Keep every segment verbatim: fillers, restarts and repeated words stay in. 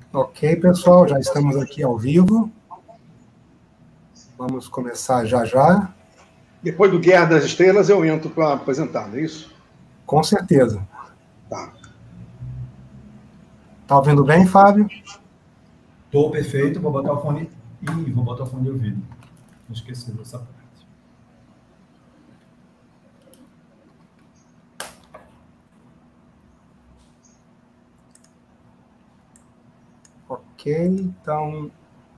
Ok, pessoal, já estamos aqui ao vivo. Vamos começar já já. Depois do Guerra das Estrelas, eu entro para apresentar, não é isso? Com certeza. Tá. Tá ouvindo bem, Fábio? Tô perfeito, vou botar o fone. Ih, vou botar o fone de ouvido. Não esqueci dessa parte. Ok, então...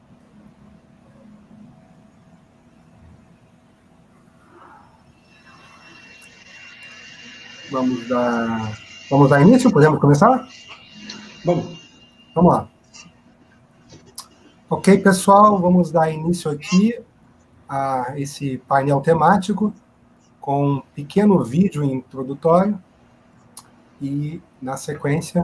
Vamos dar... Vamos dar início? Podemos começar? Vamos. Vamos lá. Ok, pessoal, vamos dar início aqui a esse painel temático com um pequeno vídeo introdutório e, na sequência...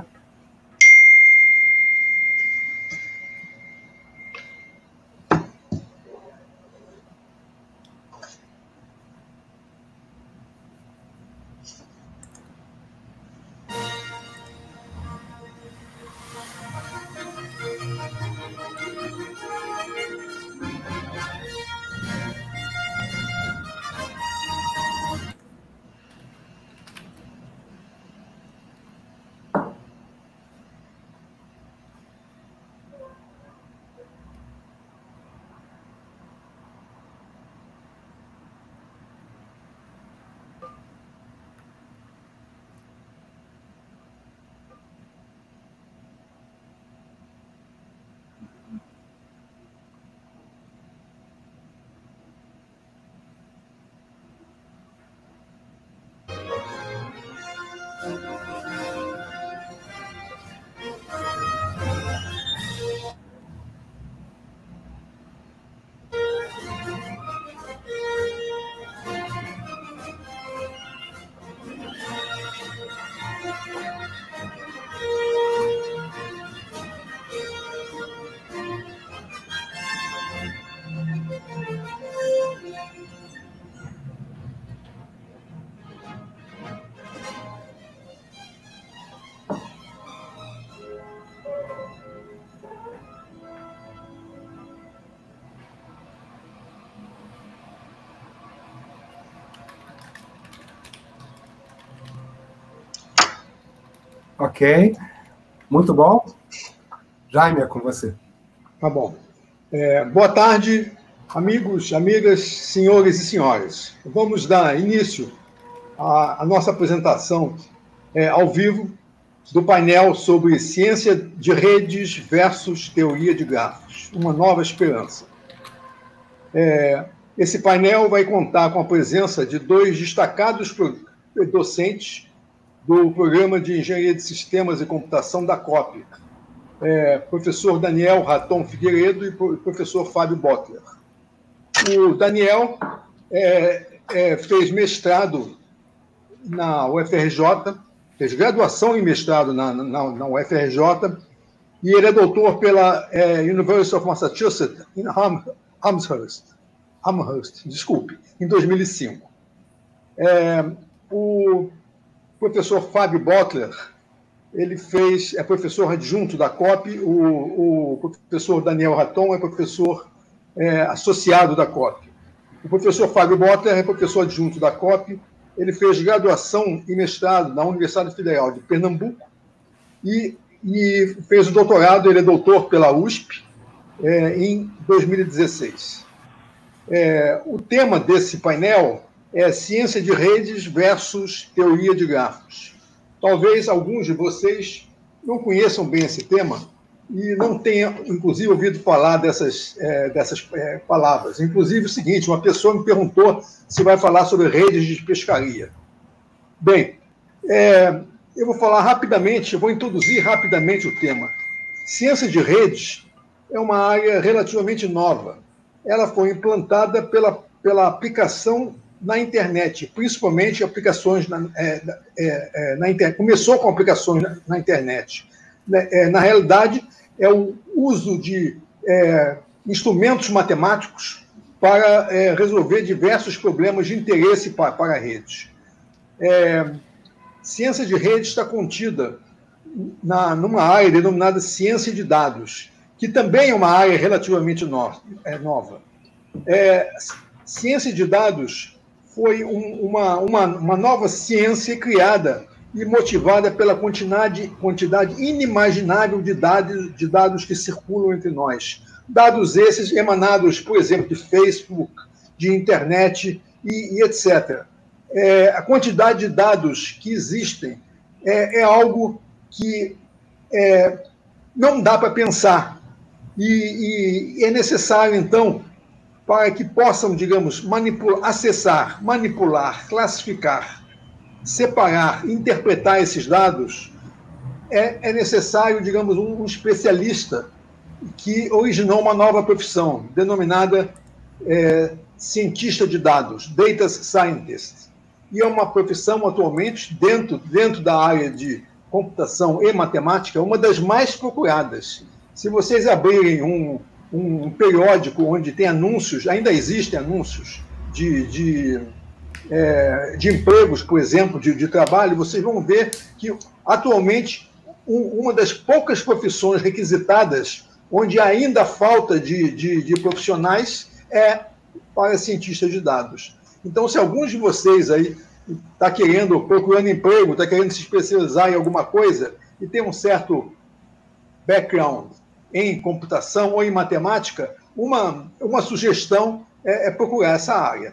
Ok, muito bom. Jaime, é com você. Tá bom. É, boa tarde, amigos, amigas, senhores e senhoras. Vamos dar início à, à nossa apresentação é, ao vivo do painel sobre ciência de redes versus teoria de grafos, uma nova esperança. É, esse painel vai contar com a presença de dois destacados docentes do Programa de Engenharia de Sistemas e Computação da C O P, é, professor Daniel Raton Figueiredo e professor Fábio Botler. O Daniel é, é, fez mestrado na U F R J, fez graduação e mestrado na, na, na U F R J, e ele é doutor pela é, University of Massachusetts, em Amherst, Amherst, desculpe, em dois mil e cinco. É, o professor Fábio Botler, ele fez, é professor adjunto da C O P, o, o professor Daniel Raton é professor é, associado da C O P. O professor Fábio Botler é professor adjunto da C O P, ele fez graduação e mestrado na Universidade Federal de Pernambuco e, e fez o doutorado, ele é doutor pela U S P, é, em dois mil e dezesseis. É, o tema desse painel é ciência de redes versus teoria de grafos. Talvez alguns de vocês não conheçam bem esse tema e não tenham, inclusive, ouvido falar dessas, é, dessas é, palavras. Inclusive, o seguinte, uma pessoa me perguntou se vai falar sobre redes de pescaria. Bem, é, eu vou falar rapidamente, vou introduzir rapidamente o tema. Ciência de redes é uma área relativamente nova. Ela foi implantada pela, pela aplicação na internet, principalmente aplicações na, é, é, na internet. Começou com aplicações na, na internet. É, na realidade, é o uso de é, instrumentos matemáticos para é, resolver diversos problemas de interesse para, para redes. É, ciência de redes está contida na, numa área denominada ciência de dados, que também é uma área relativamente no, é, nova. É, ciência de dados foi um, uma, uma, uma nova ciência criada e motivada pela quantidade, quantidade inimaginável de dados, de dados que circulam entre nós. Dados esses emanados, por exemplo, de Facebook, de internet e, e etcétera. É, a quantidade de dados que existem é, é algo que é, não dá para pensar. E, e é necessário, então, para que possam, digamos, manipular, acessar, manipular, classificar, separar, interpretar esses dados, é, é necessário, digamos, um, um especialista que originou uma nova profissão, denominada é, cientista de dados, data scientist. E é uma profissão, atualmente, dentro, dentro da área de computação e matemática, uma das mais procuradas. Se vocês abrirem um, um periódico onde tem anúncios, ainda existem anúncios de, de, é, de empregos, por exemplo, de, de trabalho, vocês vão ver que, atualmente, um, uma das poucas profissões requisitadas onde ainda há falta de, de, de profissionais é para cientistas de dados. Então, se alguns de vocês aí está querendo, procurando emprego, está querendo se especializar em alguma coisa e tem um certo background em computação ou em matemática, uma, uma sugestão é, é procurar essa área.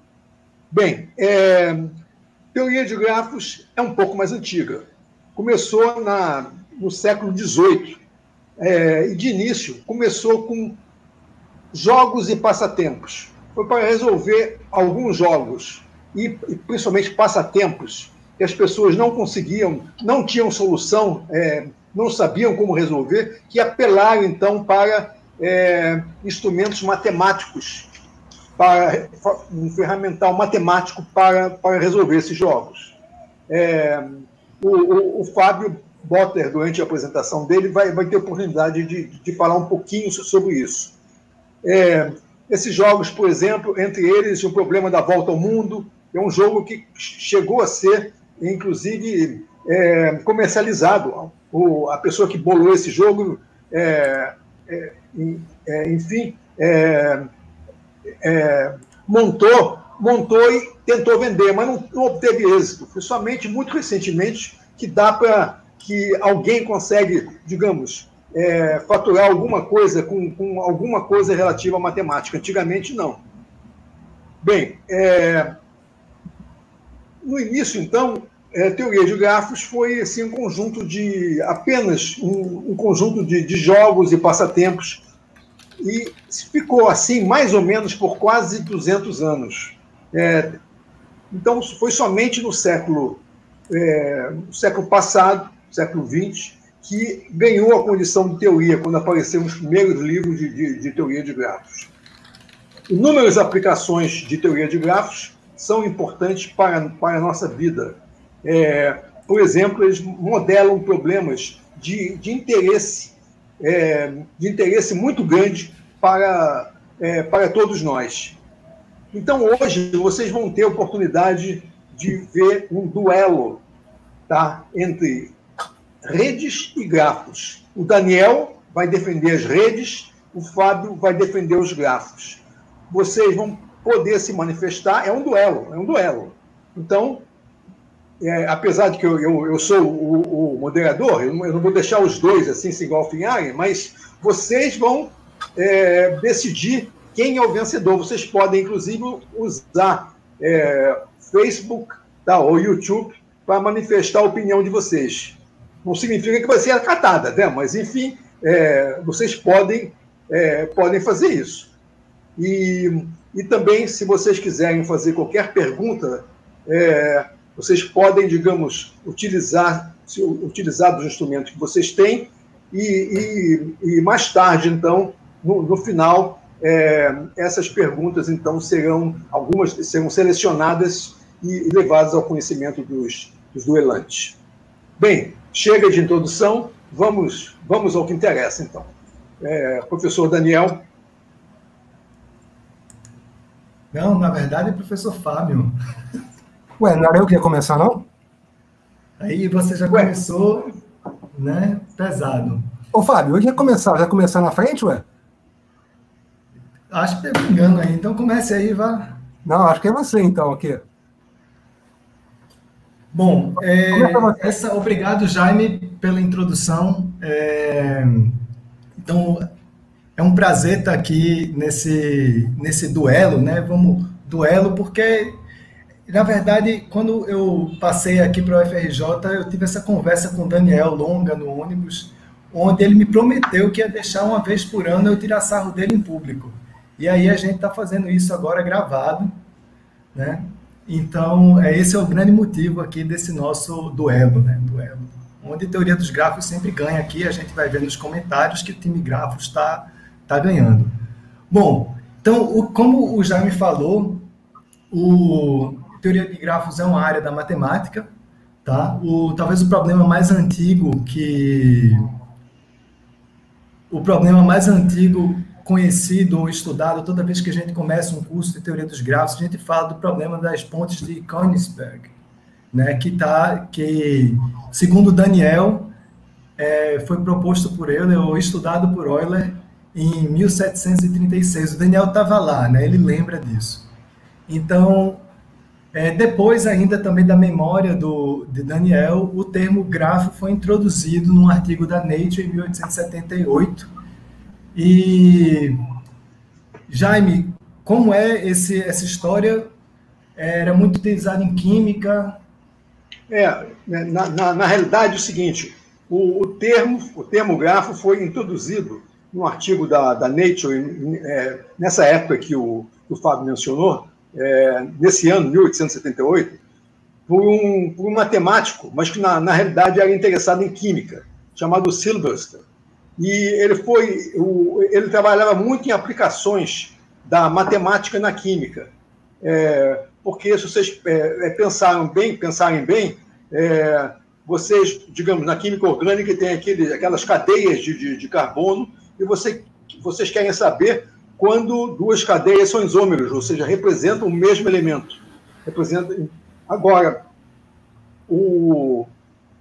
Bem, é, teoria de grafos é um pouco mais antiga. Começou na, no século dezoito. É, e, de início, começou com jogos e passatempos. Foi para resolver alguns jogos, e, e principalmente passatempos, que as pessoas não conseguiam, não tinham solução, é, não sabiam como resolver, que apelaram, então, para é, instrumentos matemáticos, para um ferramental matemático para, para resolver esses jogos. É, o, o, o Fábio Botter, durante a apresentação dele, vai, vai ter oportunidade de, de falar um pouquinho sobre isso. É, esses jogos, por exemplo, entre eles, o Problema da Volta ao Mundo, é um jogo que chegou a ser, inclusive, é, comercializado. O, a pessoa que bolou esse jogo, é, é, é, enfim, é, é, montou, montou e tentou vender, mas não, não obteve êxito. Foi somente muito recentemente que dá para que alguém consegue, digamos, é, faturar alguma coisa com, com alguma coisa relativa à matemática. Antigamente, não. Bem, é, no início, então, a teoria de grafos foi assim, um conjunto de, apenas um, um conjunto de, de jogos e passatempos, e ficou assim, mais ou menos, por quase duzentos anos. É, então, foi somente no século, é, no século passado, século vinte, que ganhou a condição de teoria, quando apareceram os primeiros livros de, de, de teoria de grafos. Inúmeras aplicações de teoria de grafos são importantes para, para a nossa vida. É, por exemplo, eles modelam problemas de, de, interesse, é, de interesse muito grande para, é, para todos nós. Então, hoje, vocês vão ter a oportunidade de ver um duelo, tá, entre redes e grafos. O Daniel vai defender as redes, o Fábio vai defender os grafos. Vocês vão poder se manifestar, é um duelo, é um duelo. Então, é, apesar de que eu, eu, eu sou o, o moderador, eu não, eu não vou deixar os dois assim se engalfinharem, mas vocês vão é, decidir quem é o vencedor. Vocês podem, inclusive, usar é, Facebook, tá, ou YouTube para manifestar a opinião de vocês. Não significa que vai ser acatada, né? Mas, enfim, é, vocês podem, é, podem fazer isso. E, e também, se vocês quiserem fazer qualquer pergunta, é, vocês podem, digamos, utilizar, utilizar os instrumentos que vocês têm e, e, e mais tarde, então, no, no final, é, essas perguntas, então, serão, algumas serão selecionadas e levadas ao conhecimento dos, dos duelantes. Bem, chega de introdução, vamos, vamos ao que interessa, então. É, professor Daniel. Não, na verdade, é professor Fábio. Ué, não era eu que ia começar, não? Aí você já Ué. começou né? Pesado. Ô, Fábio, hoje já começar, já começar na frente, ué? Acho que teve um engano aí, então comece aí, vá. Não, acho que é você, então, aqui. Bom, é, essa, obrigado, Jaime, pela introdução. É, então, é um prazer estar aqui nesse, nesse duelo, né? Vamos, duelo, porque, na verdade, quando eu passei aqui para o U F R J, eu tive essa conversa com o Daniel longa no ônibus, onde ele me prometeu que ia deixar uma vez por ano eu tirar sarro dele em público. E aí a gente está fazendo isso agora gravado, né? Então, esse é o grande motivo aqui desse nosso duelo, né? Duelo. Onde a teoria dos grafos sempre ganha aqui, a gente vai ver nos comentários que o time grafos está tá ganhando. Bom, então, o, como o Jaime falou, o a teoria de grafos é uma área da matemática, tá? O, talvez o problema mais antigo que... O problema mais antigo conhecido ou estudado, toda vez que a gente começa um curso de teoria dos grafos, a gente fala do problema das pontes de Königsberg, né, que, tá, que, segundo Daniel, é, foi proposto por Euler, ou estudado por Euler, em mil setecentos e trinta e seis. O Daniel estava lá, né, ele lembra disso. Então, é, depois ainda também da memória do, de Daniel, o termo grafo foi introduzido num artigo da Nature em mil oitocentos e setenta e oito. E, Jaime, como é esse, essa história? Era muito utilizada em química? É, na, na, na realidade é o seguinte, o, o, termo, o termo grafo foi introduzido num artigo da, da Nature, é, nessa época que o, que o Fábio mencionou, é, nesse ano, mil oitocentos e setenta e oito, por um, por um matemático, mas que na, na realidade era interessado em química, chamado Sylvester. E ele foi, ele trabalhava muito em aplicações da matemática na química, é, porque se vocês é, pensaram bem, pensarem bem, é, vocês, digamos, na química orgânica tem aquele, aquelas cadeias de, de, de carbono, e você, vocês querem saber quando duas cadeias são isômeros, ou seja, representam o mesmo elemento. Representam... Agora, o...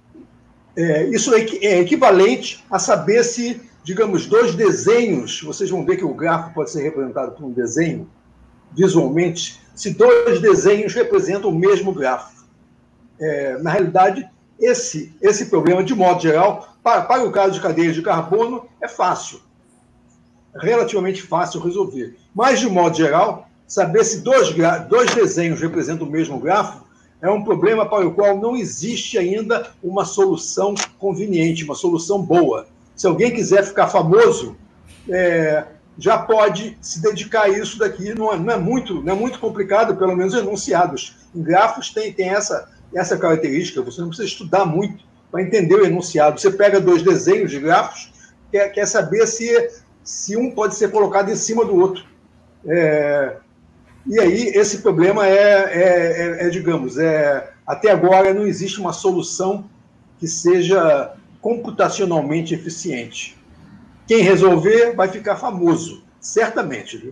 É, isso é equivalente a saber se, digamos, dois desenhos, vocês vão ver que o grafo pode ser representado por um desenho, visualmente, se dois desenhos representam o mesmo grafo. É, na realidade, esse, esse problema, de modo geral, para, para o caso de cadeias de carbono, é fácil, relativamente fácil resolver. Mas, de modo geral, saber se dois, dois desenhos representam o mesmo grafo é um problema para o qual não existe ainda uma solução conveniente, uma solução boa. Se alguém quiser ficar famoso, é, já pode se dedicar a isso daqui, não é, não é, muito, não é muito complicado, pelo menos enunciados. Em grafos tem, tem essa, essa característica, você não precisa estudar muito para entender o enunciado. Você pega dois desenhos de grafos, quer, quer saber se, se um pode ser colocado em cima do outro. É, E aí, esse problema é, é, é, é, digamos, é, até agora não existe uma solução que seja computacionalmente eficiente. Quem resolver vai ficar famoso, certamente. Viu?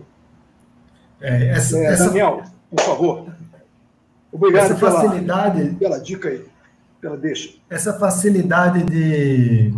É, essa, é, essa, Daniel, por favor. Obrigado essa facilidade, pela, pela dica aí, pela deixa. Essa facilidade de,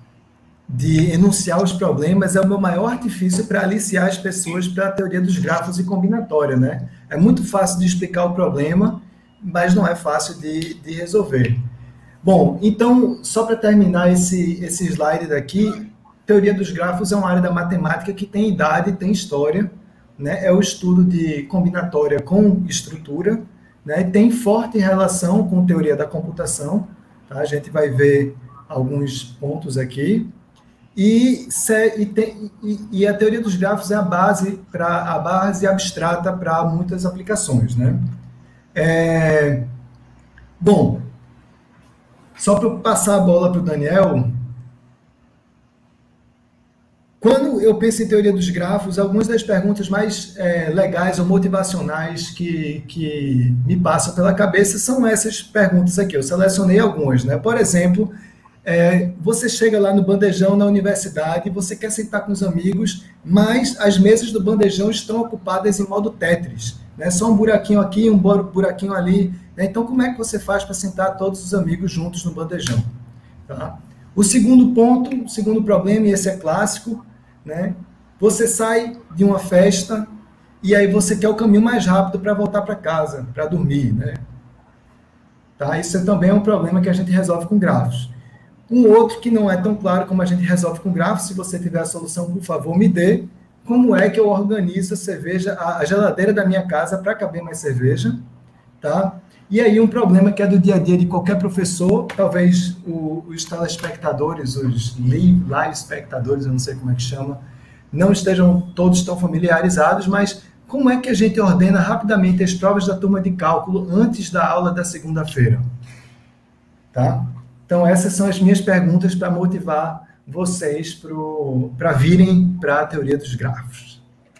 de enunciar os problemas é o meu maior artifício para aliciar as pessoas para a teoria dos grafos e combinatória, né? É muito fácil de explicar o problema, mas não é fácil de, de resolver. Bom, então, só para terminar esse, esse slide daqui, teoria dos grafos é uma área da matemática que tem idade, tem história, né? É o estudo de combinatória com estrutura, né? Tem forte relação com teoria da computação, tá? A gente vai ver alguns pontos aqui. E, e, tem, e, e a teoria dos grafos é a base, pra, a base abstrata para muitas aplicações, né? É, bom, só para passar a bola para o Daniel, quando eu penso em teoria dos grafos, algumas das perguntas mais é, legais ou motivacionais que, que me passam pela cabeça são essas perguntas aqui. Eu selecionei algumas, né? Por exemplo, É, você chega lá no bandejão na universidade, você quer sentar com os amigos, mas as mesas do bandejão estão ocupadas em modo Tetris, né? Só um buraquinho aqui, um buraquinho ali, né? Então, como é que você faz para sentar todos os amigos juntos no bandejão? Tá? O segundo ponto, o segundo problema, e esse é clássico, né? Você sai de uma festa e aí você quer o caminho mais rápido para voltar para casa, para dormir, né? Tá? Isso é também um problema que a gente resolve com grafos. Um outro que não é tão claro como a gente resolve com grafos, se você tiver a solução, por favor, me dê. Como é que eu organizo a cerveja, a geladeira da minha casa para caber mais cerveja, tá? E aí um problema que é do dia a dia de qualquer professor, talvez o, os telespectadores, os live, live espectadores, eu não sei como é que chama, não estejam todos tão familiarizados, mas como é que a gente ordena rapidamente as provas da turma de cálculo antes da aula da segunda-feira? Tá? Então essas são as minhas perguntas para motivar vocês para virem para a teoria dos grafos.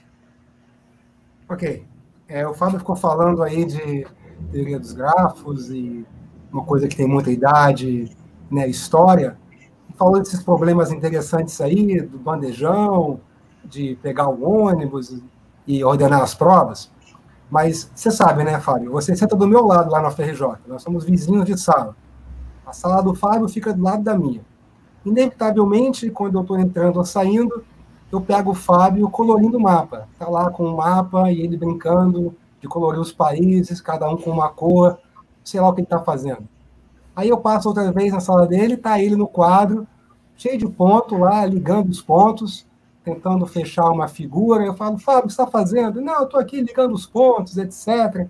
Ok. É, o Fábio ficou falando aí de teoria dos grafos e uma coisa que tem muita idade, né, história. Falou desses problemas interessantes aí, do bandejão, de pegar o ônibus e ordenar as provas. Mas você sabe, né, Fábio? Você senta do meu lado lá na U F R J. Nós somos vizinhos de sala. A sala do Fábio fica do lado da minha. Inevitavelmente, quando eu estou entrando ou saindo, eu pego o Fábio colorindo o mapa. Está lá com o mapa e ele brincando de colorir os países, cada um com uma cor, sei lá o que ele está fazendo. Aí eu passo outra vez na sala dele, está ele no quadro, cheio de ponto lá, ligando os pontos, tentando fechar uma figura. Eu falo, Fábio, o que você está fazendo? Não, eu estou aqui ligando os pontos, etcétera.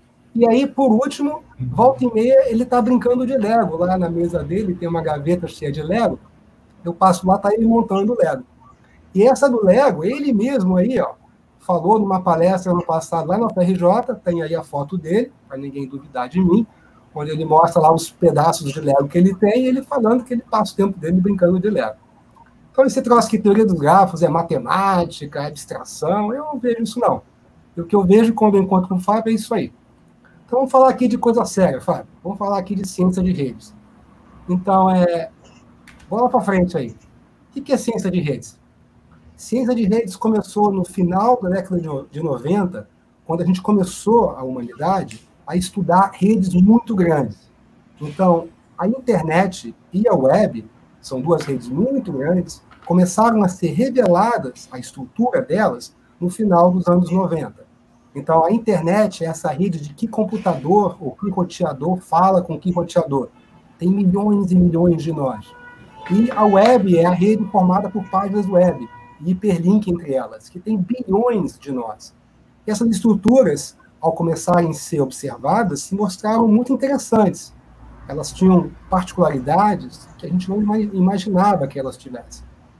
E aí, por último, volta e meia, ele está brincando de Lego. Lá na mesa dele tem uma gaveta cheia de Lego. Eu passo lá, está ele montando o Lego. E essa do Lego, ele mesmo aí, ó, falou numa palestra ano passado lá na U F R J, tem aí a foto dele, para ninguém duvidar de mim, onde ele mostra lá os pedaços de Lego que ele tem, e ele falando que ele passa o tempo dele brincando de Lego. Então, esse troço que teoria dos grafos é matemática, é abstração, eu não vejo isso, não. E o que eu vejo quando eu encontro com o Fábio é isso aí. Então, vamos falar aqui de coisa séria, Fábio. Vamos falar aqui de ciência de redes. Então, é... bola para frente aí. O que é ciência de redes? Ciência de redes começou no final da década de noventa, quando a gente começou, a humanidade, a estudar redes muito grandes. Então, a internet e a web, são duas redes muito grandes, começaram a ser reveladas, a estrutura delas, no final dos anos noventa. Então, a internet é essa rede de que computador ou que roteador fala com que roteador. Tem milhões e milhões de nós. E a web é a rede formada por páginas web, e hiperlink entre elas, que tem bilhões de nós. E essas estruturas, ao começarem a ser observadas, se mostraram muito interessantes. Elas tinham particularidades que a gente não imaginava que elas tivessem.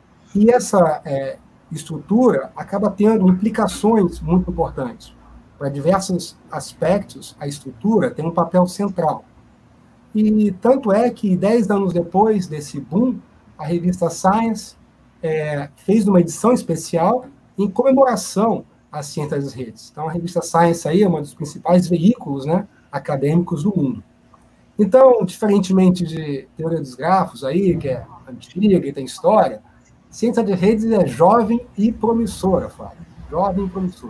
E essa é, estrutura acaba tendo implicações muito importantes. Para diversos aspectos, a estrutura tem um papel central. E tanto é que, dez anos depois desse boom, a revista Science é, fez uma edição especial em comemoração às ciências das redes. Então, a revista Science aí é um dos principais veículos, né, acadêmicos do mundo. Então, diferentemente de teoria dos grafos, aí, que é antiga e tem história, ciência de redes é jovem e promissora, Fábio. Jovem e promissora.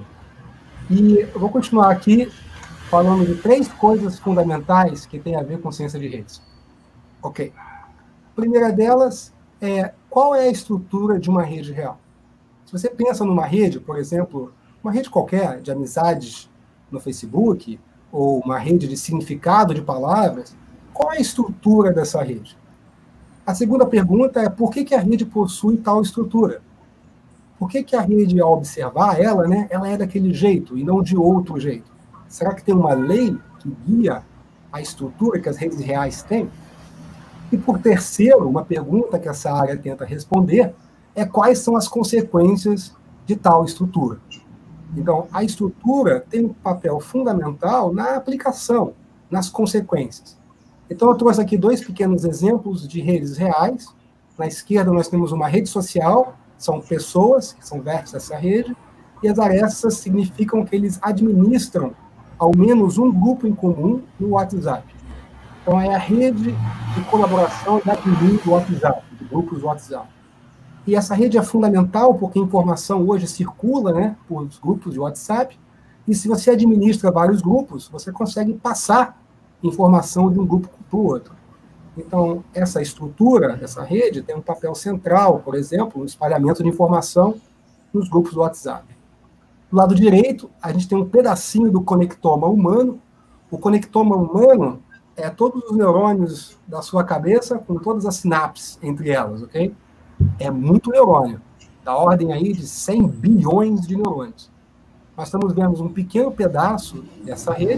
E eu vou continuar aqui falando de três coisas fundamentais que têm a ver com ciência de redes. Ok. A primeira delas é qual é a estrutura de uma rede real. Se você pensa numa rede, por exemplo, uma rede qualquer de amizades no Facebook, ou uma rede de significado de palavras, qual é a estrutura dessa rede? A segunda pergunta é por que, que a rede possui tal estrutura? Por que, que a rede, ao observar ela, né, ela é daquele jeito e não de outro jeito? Será que tem uma lei que guia a estrutura que as redes reais têm? E, por terceiro, uma pergunta que essa área tenta responder é quais são as consequências de tal estrutura. Então, a estrutura tem um papel fundamental na aplicação, nas consequências. Então, eu trouxe aqui dois pequenos exemplos de redes reais. Na esquerda, nós temos uma rede social, são pessoas que são vértices dessa rede, e as arestas significam que eles administram ao menos um grupo em comum no WhatsApp. Então, é a rede de colaboração e admin do WhatsApp, de grupos do WhatsApp. E essa rede é fundamental porque a informação hoje circula, né, por grupos de WhatsApp, e se você administra vários grupos, você consegue passar informação de um grupo para o outro. Então, essa estrutura, essa rede, tem um papel central, por exemplo, no espalhamento de informação nos grupos do WhatsApp. Do lado direito, a gente tem um pedacinho do conectoma humano. O conectoma humano é todos os neurônios da sua cabeça com todas as sinapses entre elas, ok? É muito neurônio, da ordem aí de cem bilhões de neurônios. Nós estamos vendo um pequeno pedaço dessa rede,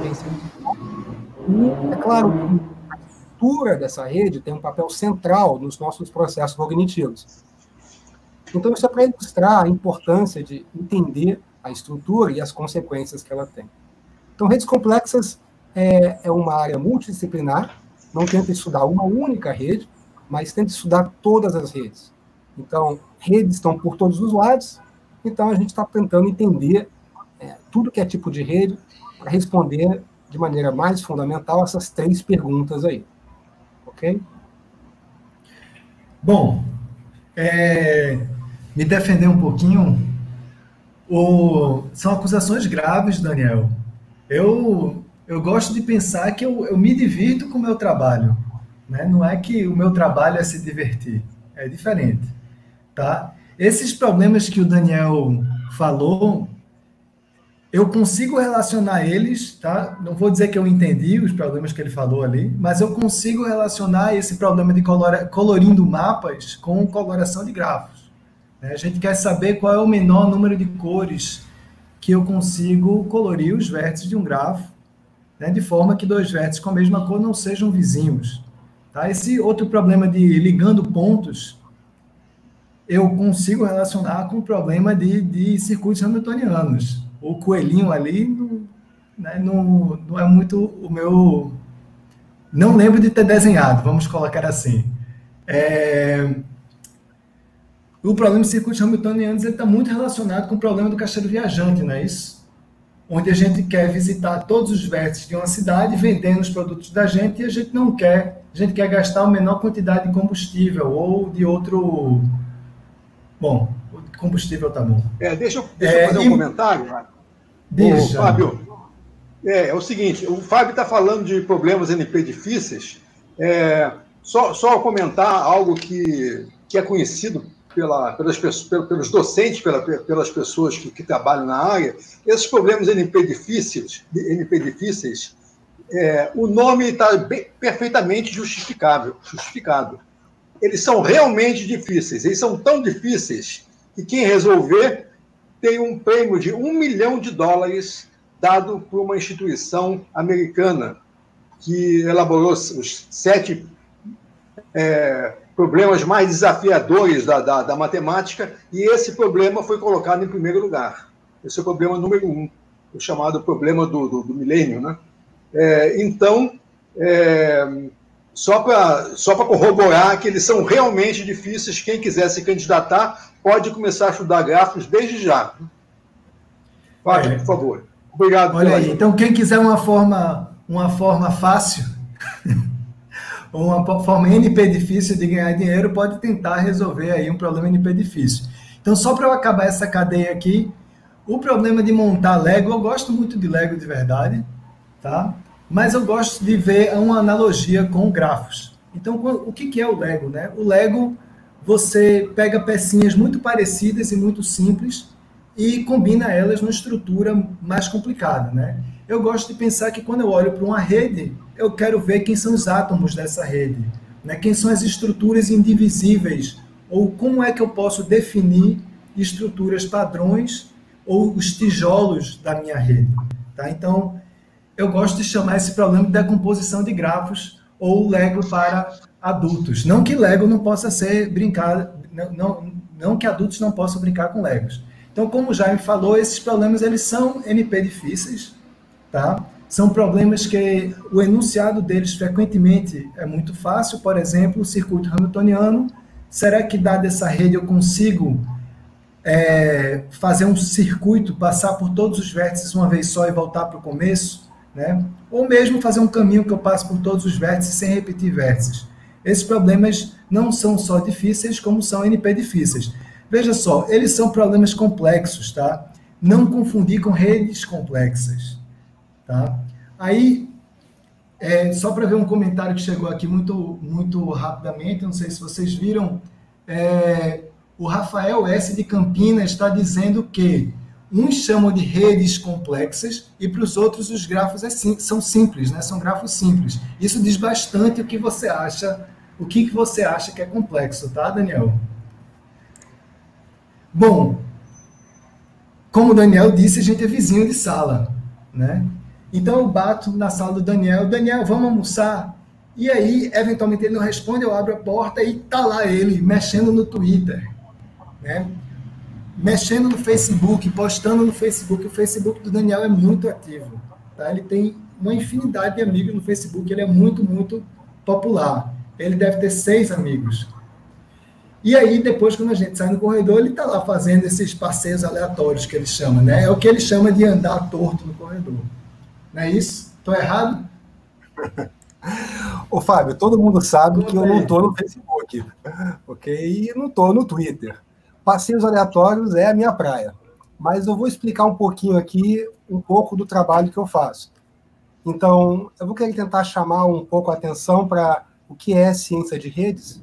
e é claro que a estrutura dessa rede tem um papel central nos nossos processos cognitivos. Então, isso é para ilustrar a importância de entender a estrutura e as consequências que ela tem. Então, redes complexas é, é uma área multidisciplinar, não tenta estudar uma única rede, mas tenta estudar todas as redes. Então, redes estão por todos os lados, então a gente está tentando entender é, tudo que é tipo de rede para responder de maneira mais fundamental essas três perguntas aí. Ok? Bom, é, me defender um pouquinho, o, são acusações graves, Daniel. Eu, eu gosto de pensar que eu, eu me divirto com o meu trabalho, né? Não é que o meu trabalho é se divertir, é diferente, tá? Esses problemas que o Daniel falou, eu consigo relacionar eles, tá? Não vou dizer que eu entendi os problemas que ele falou ali, mas eu consigo relacionar esse problema de colora, colorindo mapas com coloração de grafos. Né? A gente quer saber qual é o menor número de cores que eu consigo colorir os vértices de um grafo, né? De forma que dois vértices com a mesma cor não sejam vizinhos. Tá? Esse outro problema de ligando pontos, eu consigo relacionar com o problema de, de circuitos hamiltonianos. O coelhinho ali não, né, não, não é muito o meu... Não lembro de ter desenhado, vamos colocar assim. É... O problema de circuitos hamiltonianos está muito relacionado com o problema do caixeiro viajante, não é isso? Onde a gente quer visitar todos os vértices de uma cidade vendendo os produtos da gente e a gente não quer, a gente quer gastar a menor quantidade de combustível ou de outro... Bom, o combustível tá bom. É, deixa eu, deixa é, eu fazer e... um comentário. Deixa. Ô, Fábio, é, é o seguinte, o Fábio está falando de problemas N P difíceis, é, só, só comentar algo que, que é conhecido pela, pelas pessoas, pelos docentes, pela, pelas pessoas que, que trabalham na área. Esses problemas N P difíceis, N P difíceis é, o nome está perfeitamente justificável, justificado. Eles são realmente difíceis, eles são tão difíceis que quem resolver tem um prêmio de um milhão de dólares dado por uma instituição americana que elaborou os sete é, problemas mais desafiadores da, da, da matemática, e esse problema foi colocado em primeiro lugar. Esse é o problema número um, o chamado problema do, do, do milênio, né? É, então, é, só para só para corroborar que eles são realmente difíceis, quem quiser se candidatar pode começar a estudar grafos desde já. Fábio, é. Por favor. Obrigado. Olha aí, então quem quiser uma forma, uma forma fácil, uma forma N P difícil de ganhar dinheiro, pode tentar resolver aí um problema N P difícil. Então, só para eu acabar essa cadeia aqui, o problema de montar Lego, eu gosto muito de Lego de verdade, tá? Mas eu gosto de ver uma analogia com grafos. Então, o que é o Lego, né? O Lego, você pega pecinhas muito parecidas e muito simples e combina elas numa estrutura mais complicada, né? Eu gosto de pensar que quando eu olho para uma rede, eu quero ver quem são os átomos dessa rede, né? Quem são as estruturas indivisíveis, ou como é que eu posso definir estruturas padrões ou os tijolos da minha rede, tá? Então, eu gosto de chamar esse problema de decomposição de grafos ou Lego para adultos. Não que Lego não possa ser brincado, não, não, não que adultos não possam brincar com Legos. Então, como o Jaime falou, esses problemas eles são N P difíceis, tá? São problemas que o enunciado deles frequentemente é muito fácil. Por exemplo, o circuito hamiltoniano. Será que, dada essa rede, eu consigo é, fazer um circuito, passar por todos os vértices uma vez só e voltar para o começo? Né? Ou mesmo fazer um caminho que eu passe por todos os vértices sem repetir vértices. Esses problemas não são só difíceis, como são N P difíceis. Veja só, eles são problemas complexos, tá? Não confundir com redes complexas, tá? Aí, É, só para ver um comentário que chegou aqui muito, muito rapidamente, não sei se vocês viram, é, o Rafael S. de Campinas está dizendo que uns chamam de redes complexas e para os outros os grafos é sim, são simples, né? São grafos simples. Isso diz bastante o que você acha, o que, que você acha que é complexo, tá, Daniel? Bom, como o Daniel disse, a gente é vizinho de sala, né? Então eu bato na sala do Daniel, Daniel, vamos almoçar? E aí, eventualmente, ele não responde, eu abro a porta e tá lá ele, mexendo no Twitter, né? Mexendo no Facebook, postando no Facebook. O Facebook do Daniel é muito ativo, tá? Ele tem uma infinidade de amigos no Facebook, ele é muito, muito popular. Ele deve ter seis amigos. E aí, depois, quando a gente sai no corredor, ele está lá fazendo esses passeios aleatórios que ele chama, né? É o que ele chama de andar torto no corredor. Não é isso? Estou errado? Ô, Fábio, todo mundo sabe Como que eu não estou no Facebook, ok? E não estou no Twitter. Passeios aleatórios é a minha praia. Mas eu vou explicar um pouquinho aqui, um pouco do trabalho que eu faço. Então, eu vou querer tentar chamar um pouco a atenção para o que é ciência de redes,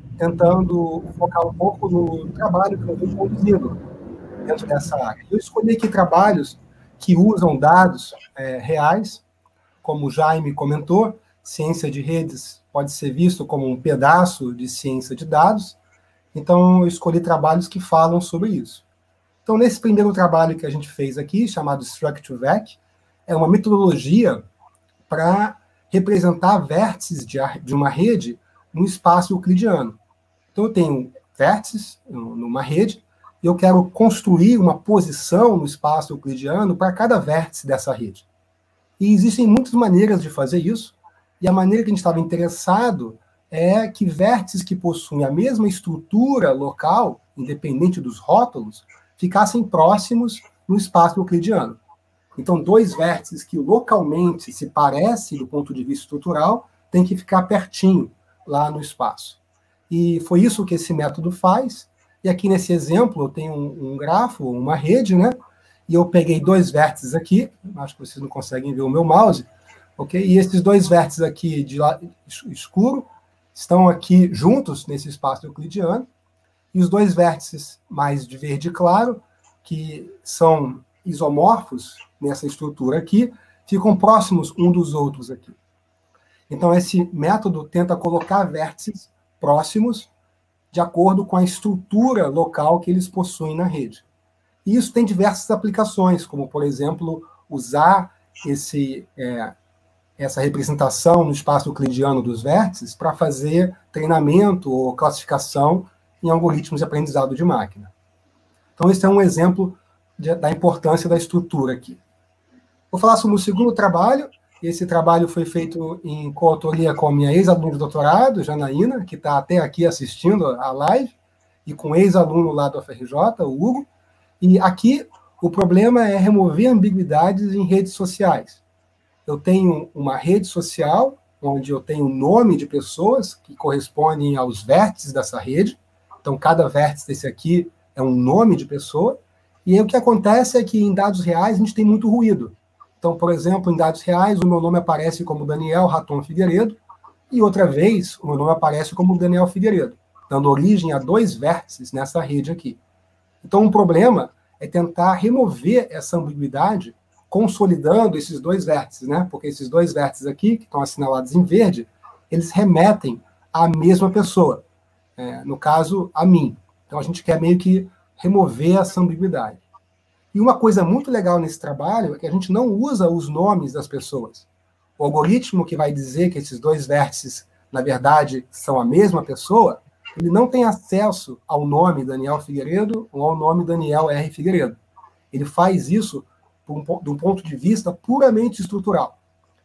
tentando focar um pouco no trabalho que eu venho conduzindo dentro dessa área. Eu escolhi aqui trabalhos que usam dados é, reais, como o Jaime comentou. Ciência de redes pode ser visto como um pedaço de ciência de dados, então eu escolhi trabalhos que falam sobre isso. Então, nesse primeiro trabalho que a gente fez aqui, chamado Struct2Vec, é uma metodologia para representar vértices de, de uma rede no espaço euclidiano. Então, eu tenho vértices numa rede e eu quero construir uma posição no espaço euclidiano para cada vértice dessa rede. E existem muitas maneiras de fazer isso, e a maneira que a gente estava interessado é que vértices que possuem a mesma estrutura local, independente dos rótulos, ficassem próximos no espaço euclidiano. Então, dois vértices que localmente se parecem do ponto de vista estrutural têm que ficar pertinho lá no espaço. E foi isso que esse método faz. E aqui nesse exemplo eu tenho um, um grafo, uma rede, né? E eu peguei dois vértices aqui, acho que vocês não conseguem ver o meu mouse, ok? E esses dois vértices aqui de lá, escuro estão aqui juntos nesse espaço euclidiano, e os dois vértices mais de verde claro, que são isomorfos nessa estrutura aqui, ficam próximos um dos outros aqui. Então, esse método tenta colocar vértices próximos de acordo com a estrutura local que eles possuem na rede. E isso tem diversas aplicações, como, por exemplo, usar esse, é, essa representação no espaço euclidiano dos vértices para fazer treinamento ou classificação em algoritmos de aprendizado de máquina. Então, esse é um exemplo de, da importância da estrutura aqui. Vou falar sobre o segundo trabalho. Esse trabalho foi feito em coautoria com a minha ex-aluna de doutorado, Janaína, que está até aqui assistindo a live, e com o ex-aluno lá do F R J, o Hugo. E aqui o problema é remover ambiguidades em redes sociais. Eu tenho uma rede social, onde eu tenho o nome de pessoas que correspondem aos vértices dessa rede. Então, cada vértice desse aqui é um nome de pessoa. E aí o que acontece é que em dados reais a gente tem muito ruído. Então, por exemplo, em dados reais, o meu nome aparece como Daniel Raton Figueiredo, e outra vez, o meu nome aparece como Daniel Figueiredo, dando origem a dois vértices nessa rede aqui. Então, um problema é tentar remover essa ambiguidade, consolidando esses dois vértices, né? Porque esses dois vértices aqui, que estão assinalados em verde, eles remetem à mesma pessoa, é, no caso, a mim. Então, a gente quer meio que remover essa ambiguidade. E uma coisa muito legal nesse trabalho é que a gente não usa os nomes das pessoas. O algoritmo que vai dizer que esses dois vértices, na verdade, são a mesma pessoa, ele não tem acesso ao nome Daniel Figueiredo ou ao nome Daniel R. Figueiredo. Ele faz isso de um ponto de vista puramente estrutural.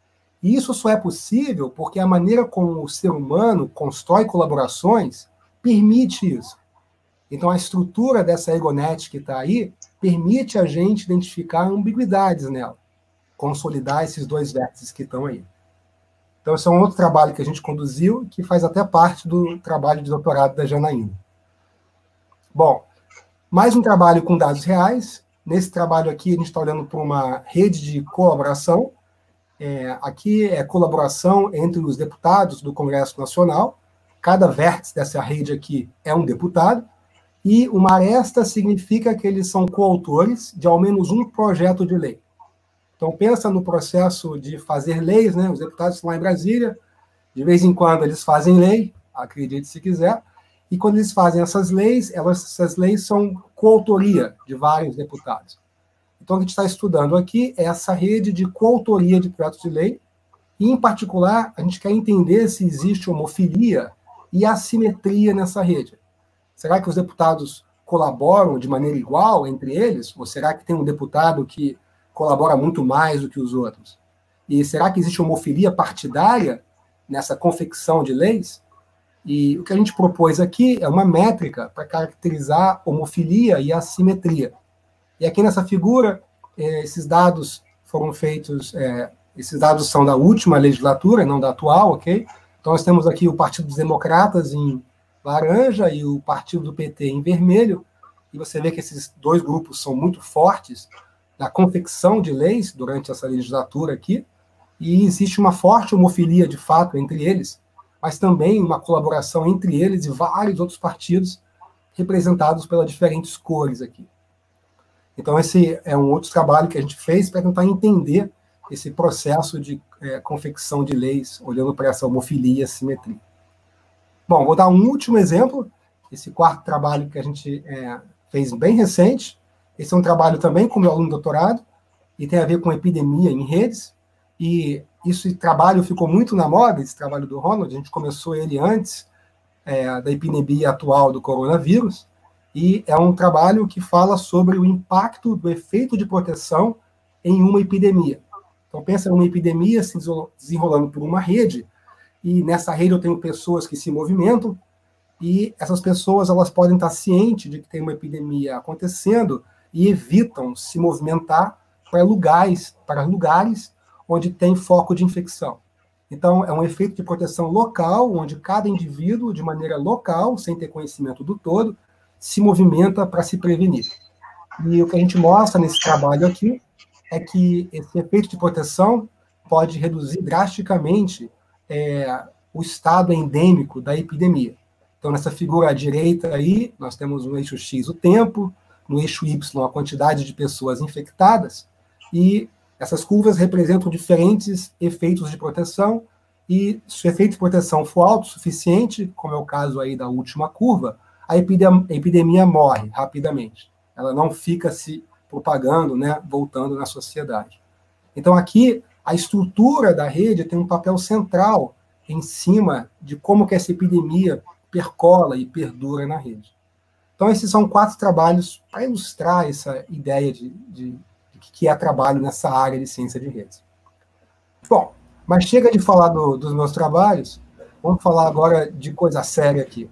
E isso só é possível porque a maneira como o ser humano constrói colaborações permite isso. Então, a estrutura dessa EgoNet que está aí permite a gente identificar ambiguidades nela, consolidar esses dois vértices que estão aí. Então, esse é um outro trabalho que a gente conduziu, que faz até parte do trabalho de doutorado da Janaína. Bom, mais um trabalho com dados reais. Nesse trabalho aqui, a gente está olhando para uma rede de colaboração, É, aqui é colaboração entre os deputados do Congresso Nacional, cada vértice dessa rede aqui é um deputado, e uma aresta significa que eles são coautores de ao menos um projeto de lei. Então, pensa no processo de fazer leis, né? Os deputados estão lá em Brasília, de vez em quando eles fazem lei, acredite se quiser, e quando eles fazem essas leis, elas, essas leis são coautoria de vários deputados. Então, o que a gente está estudando aqui é essa rede de coautoria de projetos de lei, e, em particular, a gente quer entender se existe homofilia e assimetria nessa rede. Será que os deputados colaboram de maneira igual entre eles? Ou será que tem um deputado que colabora muito mais do que os outros? E será que existe homofilia partidária nessa confecção de leis? E o que a gente propôs aqui é uma métrica para caracterizar homofilia e assimetria. E aqui nessa figura, esses dados foram feitos, é, esses dados são da última legislatura, não da atual, ok? Então nós temos aqui o Partido dos Democratas em laranja e o Partido do P T em vermelho, e você vê que esses dois grupos são muito fortes na confecção de leis durante essa legislatura aqui, e existe uma forte homofilia, de fato, entre eles, mas também uma colaboração entre eles e vários outros partidos representados pelas diferentes cores aqui. Então, esse é um outro trabalho que a gente fez para tentar entender esse processo de é, confecção de leis, olhando para essa homofilia e assimetria. Bom, vou dar um último exemplo, esse quarto trabalho que a gente é, fez bem recente. Esse é um trabalho também com meu aluno de doutorado, e tem a ver com epidemia em redes, e esse trabalho ficou muito na moda, esse trabalho do Ronald, a gente começou ele antes é, da epidemia atual do coronavírus, e é um trabalho que fala sobre o impacto do efeito de proteção em uma epidemia. Então, pensa em uma epidemia se desenrolando por uma rede, e nessa rede eu tenho pessoas que se movimentam, e essas pessoas elas podem estar cientes de que tem uma epidemia acontecendo e evitam se movimentar para lugares, para lugares onde tem foco de infecção. Então, é um efeito de proteção local, onde cada indivíduo, de maneira local, sem ter conhecimento do todo, se movimenta para se prevenir. E o que a gente mostra nesse trabalho aqui é que esse efeito de proteção pode reduzir drasticamente é, o estado endêmico da epidemia. Então, nessa figura à direita aí, nós temos no eixo X o tempo, no eixo Y a quantidade de pessoas infectadas, e essas curvas representam diferentes efeitos de proteção, e se o efeito de proteção for alto o suficiente, como é o caso aí da última curva, a epidemia, a epidemia morre rapidamente. Ela não fica se propagando, né, voltando na sociedade. Então, aqui, a estrutura da rede tem um papel central em cima de como que essa epidemia percola e perdura na rede. Então, esses são quatro trabalhos para ilustrar essa ideia de, de, de que é trabalho nessa área de ciência de redes. Bom, mas chega de falar do, dos meus trabalhos, vamos falar agora de coisa séria aqui.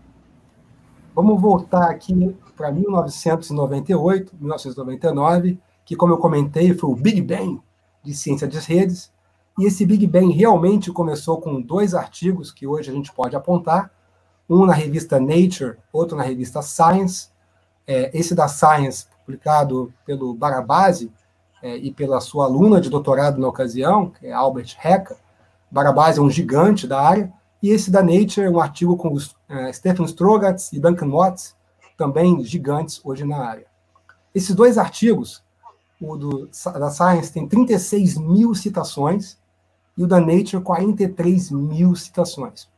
Vamos voltar aqui para mil novecentos e noventa e oito, mil novecentos e noventa e nove, que, como eu comentei, foi o Big Bang de ciência de redes, e esse Big Bang realmente começou com dois artigos que hoje a gente pode apontar, um na revista Nature, outro na revista Science. É, esse da Science, publicado pelo Barabasi é, e pela sua aluna de doutorado na ocasião, que é Albert Hecker. Barabasi é um gigante da área, e esse da Nature é um artigo com os, é, Stephen Strogatz e Duncan Watts, também gigantes hoje na área. Esses dois artigos, o do, da Science tem trinta e seis mil citações, e o da Nature quarenta e três mil citações.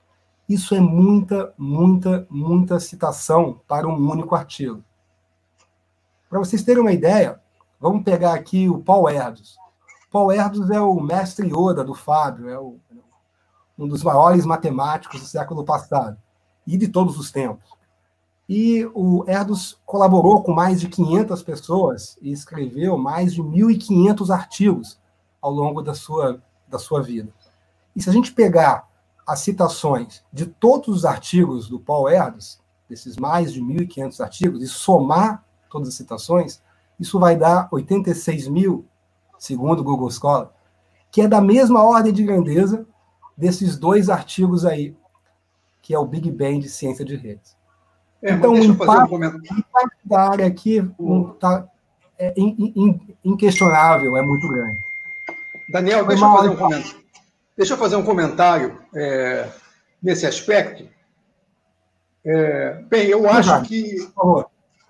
Isso é muita, muita, muita citação para um único artigo. Para vocês terem uma ideia, vamos pegar aqui o Paul Erdős. Paul Erdős é o mestre Yoda do Fábio, é o, um dos maiores matemáticos do século passado, e de todos os tempos. E o Erdős colaborou com mais de quinhentas pessoas e escreveu mais de mil e quinhentos artigos ao longo da sua, da sua vida. E se a gente pegar as citações de todos os artigos do Paul Erdős, desses mais de mil e quinhentos artigos, e somar todas as citações, isso vai dar oitenta e seis mil, segundo o Google Scholar, que é da mesma ordem de grandeza desses dois artigos aí, que é o Big Bang de ciência de redes. É, então, o impacto, um o impacto da área aqui tá, é in, in, inquestionável, é muito grande. Daniel, deixa eu fazer um comentário, deixa eu fazer um comentário é, nesse aspecto. É, bem, eu acho que... Por favor.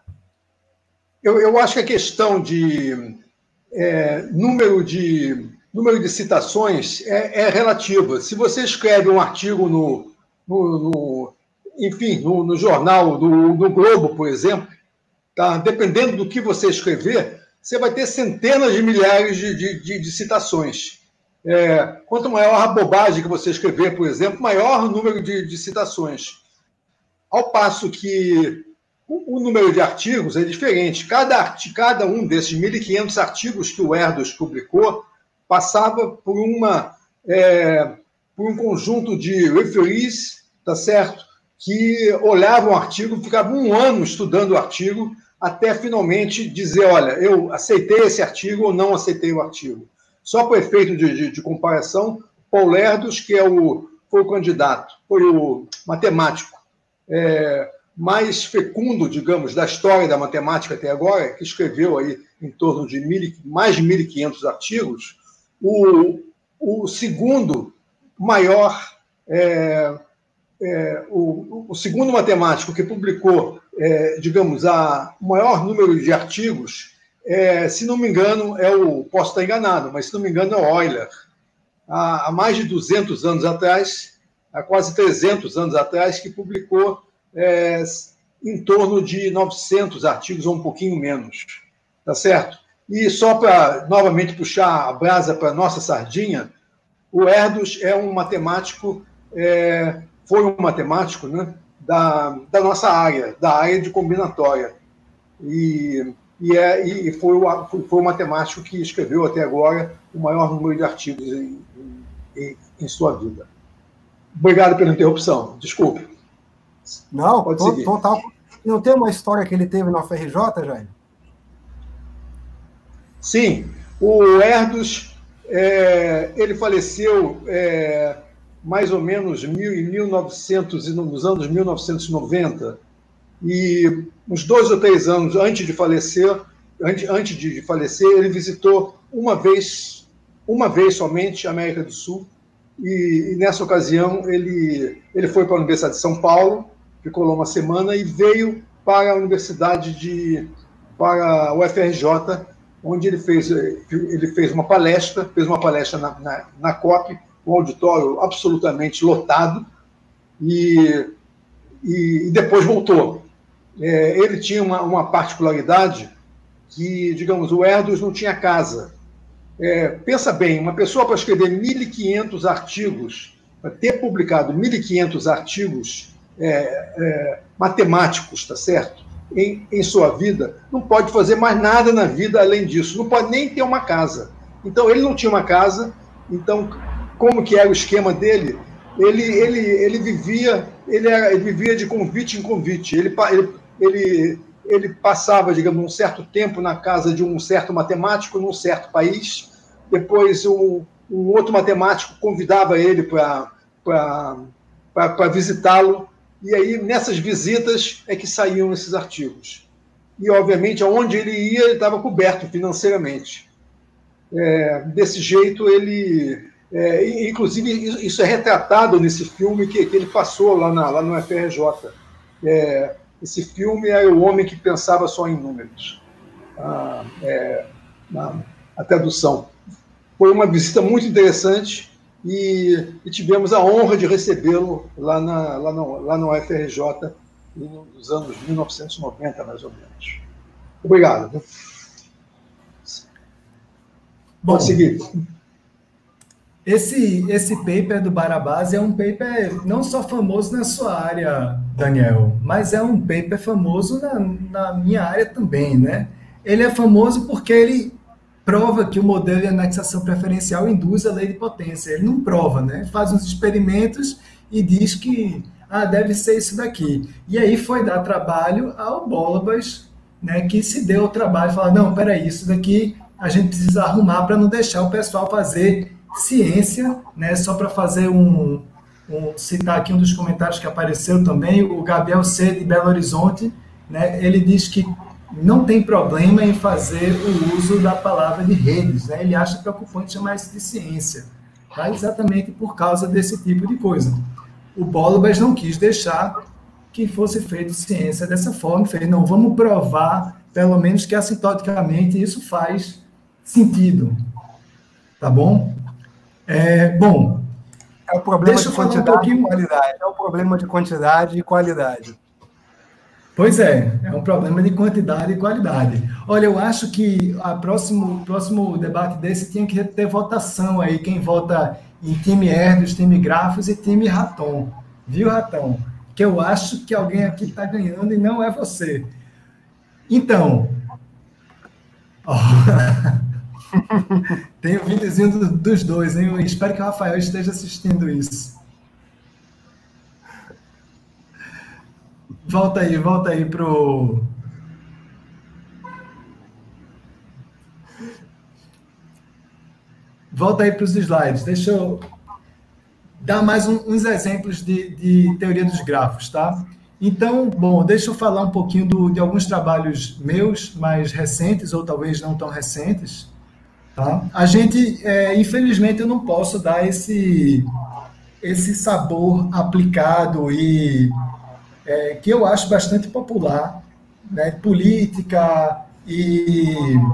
Eu, eu acho que a questão de é, número de número de citações é, é relativa. Se você escreve um artigo no, no, no enfim, no, no jornal do, do Globo, por exemplo, tá? Dependendo do que você escrever, você vai ter centenas de milhares de, de, de, de citações. É, quanto maior a bobagem que você escrever, por exemplo, maior o número de, de citações. Ao passo que o número de artigos é diferente. Cada, cada um desses mil e quinhentos artigos que o Erdős publicou passava por, uma, é, por um conjunto de referees, tá certo? Que olhavam o artigo, ficavam um ano estudando o artigo, até finalmente dizer, olha, eu aceitei esse artigo ou não aceitei o artigo. Só por efeito de, de, de comparação, Paul Erdős, que é o, foi o candidato, foi o matemático, é, mais fecundo, digamos, da história da matemática até agora, que escreveu aí em torno de mil, mais de mil e quinhentos artigos, o, o segundo maior, é, é, o, o segundo matemático que publicou, é, digamos, a, o maior número de artigos, é, se não me engano, é o, posso estar enganado, mas se não me engano é o Euler. Há, há mais de duzentos anos atrás, há quase trezentos anos atrás, que publicou É, em torno de novecentos artigos, ou um pouquinho menos, tá certo? E só para, novamente, puxar a brasa para a nossa sardinha, o Erdős é um matemático, é, foi um matemático, né, da, da nossa área, da área de combinatória. E, e, é, e foi, o, foi o matemático que escreveu até agora o maior número de artigos em, em, em sua vida. Obrigado pela interrupção, desculpe. Não, pode seguir. Total. Não tem uma história que ele teve na U F R J, Jair? Sim, o Erdős, é, ele faleceu é, mais ou menos mil, em mil e novecentos, nos anos mil novecentos e noventa, e uns dois ou três anos antes de falecer, antes, antes de falecer, ele visitou uma vez, uma vez somente a América do Sul, e, e nessa ocasião ele, ele foi para a Universidade de São Paulo, ficou lá uma semana e veio para a Universidade de, para a U F R J, onde ele fez, ele fez uma palestra, fez uma palestra na, na, na C O P, um auditório absolutamente lotado, e, e, e depois voltou. É, ele tinha uma, uma particularidade que, digamos, o Erdős não tinha casa. É, pensa bem, uma pessoa para escrever mil e quinhentos artigos, para ter publicado mil e quinhentos artigos é, é, matemáticos, tá certo? Em, em sua vida, não pode fazer mais nada na vida além disso, não pode nem ter uma casa. Então, ele não tinha uma casa, então, como que era o esquema dele? Ele, ele, ele, vivia, ele, era, ele vivia de convite em convite, ele, ele, ele, ele passava, digamos, um certo tempo na casa de um certo matemático num certo país, depois um, um outro matemático convidava ele para visitá-lo, e aí, nessas visitas, é que saíam esses artigos. E, obviamente, aonde ele ia, ele estava coberto financeiramente. É, desse jeito, ele... É, inclusive, isso é retratado nesse filme que, que ele passou lá, na, lá no U F R J. É, esse filme é O Homem que Pensava Só em Números. Ah, é, a, a tradução. Foi uma visita muito interessante, E, e tivemos a honra de recebê-lo lá, na, lá, no, lá no U F R J nos anos mil novecentos e noventa, mais ou menos. Obrigado. Bom, pode seguir. Esse, esse paper do Barabás é um paper não só famoso na sua área, Daniel, mas é um paper famoso na, na minha área também, né? Ele é famoso porque ele prova que o modelo de anexação preferencial induz a lei de potência. Ele não prova, né? Faz uns experimentos e diz que ah, deve ser isso daqui. E aí foi dar trabalho ao Bolabas, né, que se deu o trabalho e falou, não, peraí, isso daqui a gente precisa arrumar para não deixar o pessoal fazer ciência, né, só para fazer um, um... citar aqui um dos comentários que apareceu também, o Gabriel C. de Belo Horizonte, né, ele diz que não tem problema em fazer o uso da palavra de redes, né? Ele acha preocupante chamar isso de ciência, tá? Exatamente por causa desse tipo de coisa. O Bolobas não quis deixar que fosse feito ciência dessa forma, fez, não, vamos provar, pelo menos que assintoticamente isso faz sentido, tá bom? É, bom, é o problema deixa de eu falar quantidade um pouquinho... e qualidade, é o problema de quantidade e qualidade. Pois é, é um problema de quantidade e qualidade. Olha, eu acho que o próximo, próximo debate desse tinha que ter votação aí, quem vota em time Herdos, time Grafos e time Raton. Viu, Ratão? Que eu acho que alguém aqui está ganhando e não é você. Então, oh, tem o videozinho do, dos dois, hein? Eu espero que o Rafael esteja assistindo isso. Volta aí, volta aí pro... Volta aí para os slides. Deixa eu dar mais um, uns exemplos de, de teoria dos grafos, tá? Então, bom, deixa eu falar um pouquinho do, de alguns trabalhos meus, mais recentes, ou talvez não tão recentes, tá? A gente, é, infelizmente, eu não posso dar esse, esse sabor aplicado e... É, que eu acho bastante popular, né? Política e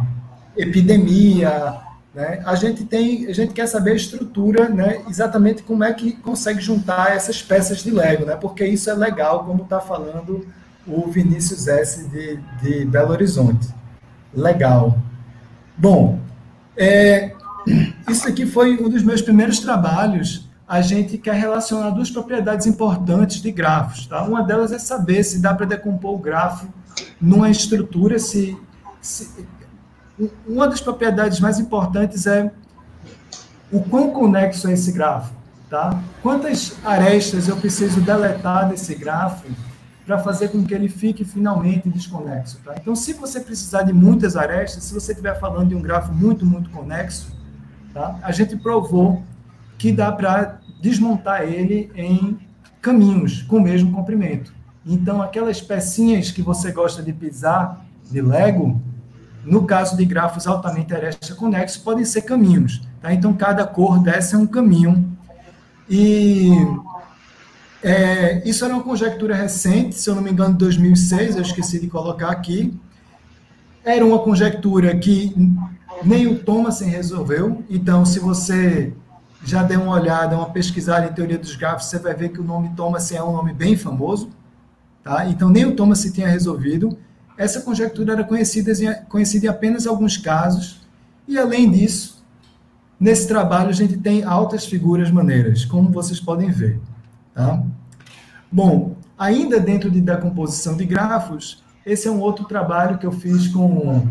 epidemia, né? A gente tem, a gente quer saber a estrutura, né? Exatamente como é que consegue juntar essas peças de Lego, né? Porque isso é legal, como está falando o Vinícius S. de, de Belo Horizonte. Legal. Bom, é, isso aqui foi um dos meus primeiros trabalhos. A gente quer relacionar duas propriedades importantes de grafos. Tá? Uma delas é saber se dá para decompor o grafo numa estrutura. Se, se, uma das propriedades mais importantes é o quão conexo é esse grafo. Tá? Quantas arestas eu preciso deletar desse grafo para fazer com que ele fique finalmente desconexo. Tá? Então, se você precisar de muitas arestas, se você estiver falando de um grafo muito, muito conexo, tá? A gente provou que dá para desmontar ele em caminhos com o mesmo comprimento. Então, aquelas pecinhas que você gosta de pisar de Lego, no caso de grafos altamente aresta conexos, podem ser caminhos. Tá? Então, cada cor dessa é um caminho. E é, isso era uma conjectura recente, se eu não me engano, de dois mil e seis, eu esqueci de colocar aqui. Era uma conjectura que nem o Thomason resolveu. Então, se você já deu uma olhada, uma pesquisada em teoria dos grafos, você vai ver que o nome Thomason é um nome bem famoso. Tá? Então, nem o Thomason tinha resolvido. Essa conjectura era conhecida, conhecida em apenas alguns casos. E, além disso, nesse trabalho a gente tem altas figuras maneiras, como vocês podem ver. Tá? Bom, ainda dentro de decomposição de grafos, esse é um outro trabalho que eu fiz com...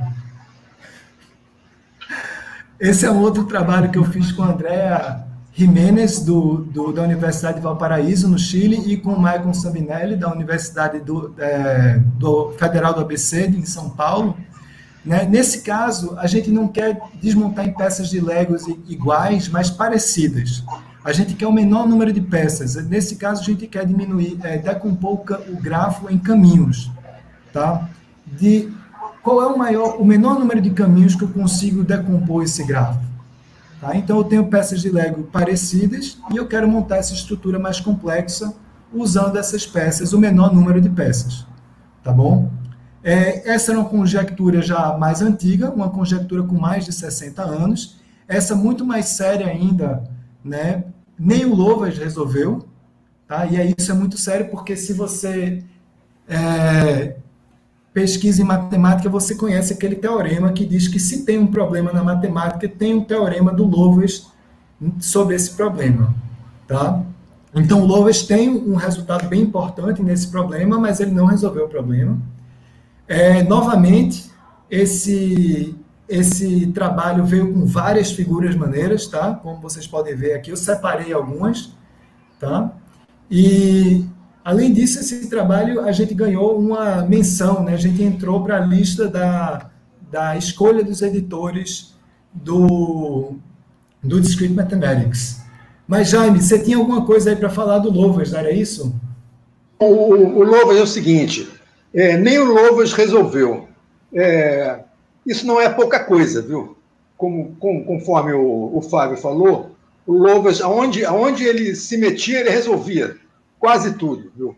Esse é um outro trabalho que eu fiz com a Andrea Jiménez, do, do, da Universidade de Valparaíso, no Chile, e com o Michael Sabinelli, da Universidade do, é, do Federal do A B C, em São Paulo. Né? Nesse caso, a gente não quer desmontar em peças de Legos iguais, mas parecidas. A gente quer o menor número de peças. Nesse caso, a gente quer diminuir, é, decompor o grafo em caminhos. Tá? De qual é o, maior, o menor número de caminhos que eu consigo decompor esse grafo? Tá? Então, eu tenho peças de Lego parecidas e eu quero montar essa estrutura mais complexa usando essas peças, o menor número de peças. Tá bom? É, essa era uma conjectura já mais antiga, uma conjectura com mais de sessenta anos. Essa muito mais séria ainda, né? Nem o Lovász resolveu. Tá? E aí isso é muito sério, porque se você... É, pesquisa em matemática, você conhece aquele teorema que diz que se tem um problema na matemática, tem um teorema do Lovász sobre esse problema. Tá? Então, o Lovász tem um resultado bem importante nesse problema, mas ele não resolveu o problema. É, novamente, esse, esse trabalho veio com várias figuras maneiras, tá? Como vocês podem ver aqui, eu separei algumas. Tá? E... além disso, esse trabalho, a gente ganhou uma menção, né? A gente entrou para a lista da, da escolha dos editores do, do Discrete Mathematics. Mas, Jaime, você tinha alguma coisa aí para falar do Lovász, não era isso? O, o, o Lovász é o seguinte, é, nem o Lovász resolveu. é, isso não é pouca coisa, viu? Como, com, conforme o, o Fábio falou, o Louvas, aonde, aonde ele se metia, ele resolvia quase tudo, viu?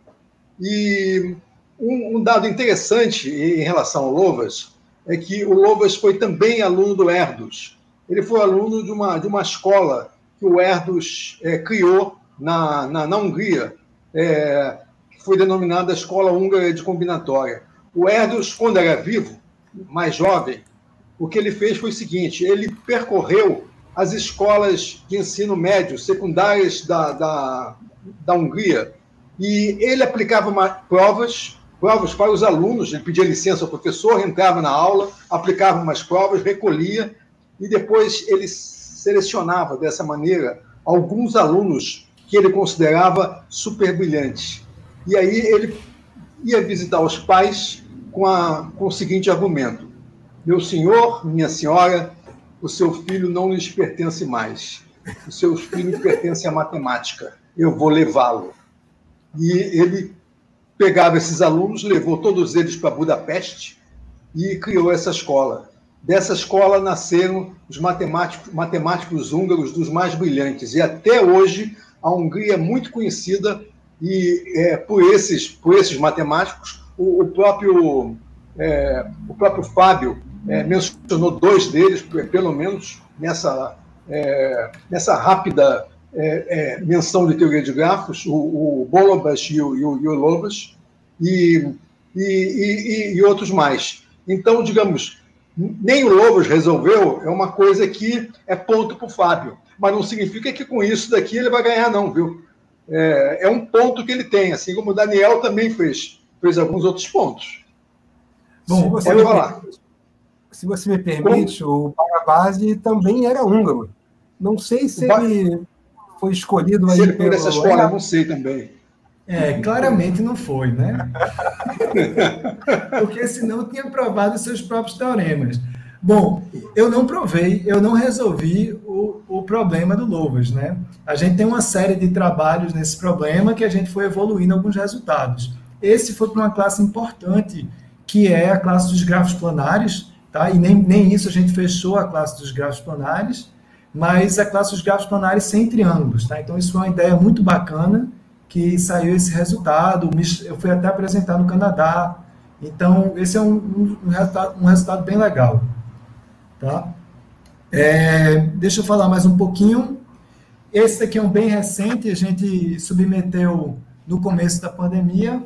E um, um dado interessante em relação ao Louvas é que o Louvas foi também aluno do Erdős. Ele foi aluno de uma, de uma escola que o Erdős é, criou na, na, na Hungria, é, que foi denominada Escola Húngara de Combinatória. O Erdős, quando era vivo, mais jovem, o que ele fez foi o seguinte: ele percorreu as escolas de ensino médio, secundárias da, da, da Hungria, e ele aplicava uma, provas, provas para os alunos, ele pedia licença ao professor, entrava na aula, aplicava umas provas, recolhia, e depois ele selecionava dessa maneira alguns alunos que ele considerava super brilhantes. E aí ele ia visitar os pais com, a, com o seguinte argumento: meu senhor, minha senhora, o seu filho não lhes pertence mais. O seu filho pertence à matemática. Eu vou levá-lo. E ele pegava esses alunos, levou todos eles para Budapeste e criou essa escola. Dessa escola nasceram os matemáticos, matemáticos húngaros dos mais brilhantes. E até hoje a Hungria é muito conhecida e, é, por, esses, por esses matemáticos. O, o, próprio, é, o próprio Fábio é, mencionou dois deles, pelo menos, nessa, é, nessa rápida é, é, menção de teoria de grafos, o, o Bolobas e o, e o, e o Louvas, e, e, e, e outros mais. Então, digamos, nem o Louvas resolveu, é uma coisa que é ponto para o Fábio, mas não significa que com isso daqui ele vai ganhar, não, viu? É, é um ponto que ele tem, assim como o Daniel também fez, fez alguns outros pontos. Bom, se você, pode me, falar. Se você me permite, Como? o Barabasi também era húngaro. Não sei se Bar... ele foi escolhido se aí ele foi pelo... dessa escola, eu não sei também. É, claramente não foi, né? Porque senão tinha provado seus próprios teoremas. Bom, eu não provei, eu não resolvi o, o problema do Louvas, né? A gente tem uma série de trabalhos nesse problema que a gente foi evoluindo alguns resultados. Esse foi para uma classe importante, que é a classe dos grafos planares, tá? E nem, nem isso a gente fechou a classe dos grafos planares, mas a classe dos grafos planares sem triângulos, tá? Então isso foi uma ideia muito bacana, que saiu esse resultado, eu fui até apresentar no Canadá, então esse é um, um, resultado, um resultado bem legal. Tá? É, deixa eu falar mais um pouquinho. Esse aqui é um bem recente, a gente submeteu no começo da pandemia.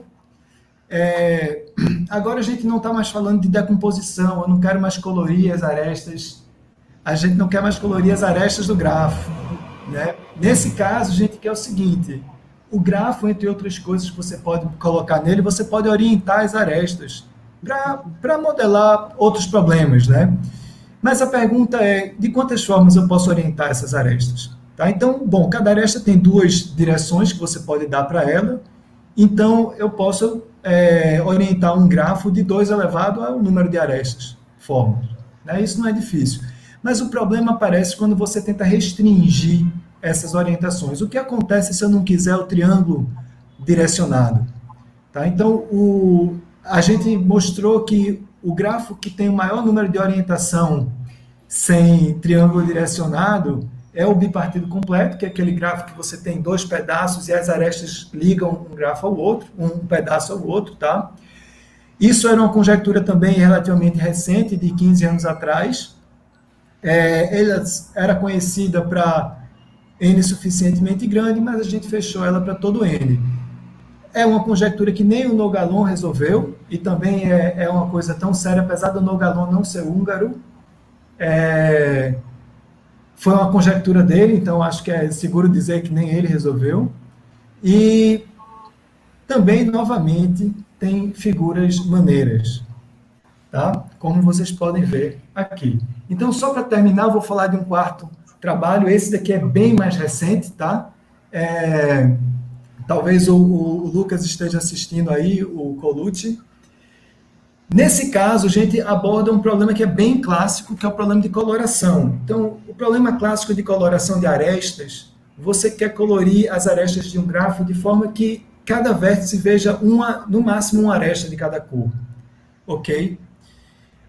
É, agora a gente não está mais falando de decomposição, eu não quero mais colorir as arestas, a gente não quer mais colorir as arestas do grafo, né? Nesse caso, a gente quer o seguinte: o grafo, entre outras coisas que você pode colocar nele, você pode orientar as arestas para modelar outros problemas, né? Mas a pergunta é, de quantas formas eu posso orientar essas arestas? Tá? Então, bom, cada aresta tem duas direções que você pode dar para ela, então eu posso é, orientar um grafo de dois elevado ao número de arestas, formas. Né? Isso não é difícil. Mas o problema aparece quando você tenta restringir essas orientações. O que acontece se eu não quiser o triângulo direcionado? Tá? Então, o, a gente mostrou que o grafo que tem o maior número de orientação sem triângulo direcionado é o bipartido completo, que é aquele grafo que você tem dois pedaços e as arestas ligam um grafo ao outro, um pedaço ao outro, tá? Isso era uma conjectura também relativamente recente, de quinze anos atrás. É, ela era conhecida para N suficientemente grande, mas a gente fechou ela para todo N. É uma conjectura que nem o Nogalon resolveu, e também é, é uma coisa tão séria, apesar do Nogalon não ser húngaro. É, foi uma conjectura dele, então acho que é seguro dizer que nem ele resolveu. E também, novamente, tem figuras maneiras, tá? Como vocês podem ver aqui. Então, só para terminar, eu vou falar de um quarto trabalho. Esse daqui é bem mais recente, tá? É, talvez o, o Lucas esteja assistindo aí, o Colucci. Nesse caso, a gente aborda um problema que é bem clássico, que é o problema de coloração. Então, o problema clássico de coloração de arestas, você quer colorir as arestas de um grafo de forma que cada vértice veja uma, no máximo uma aresta de cada cor. Ok?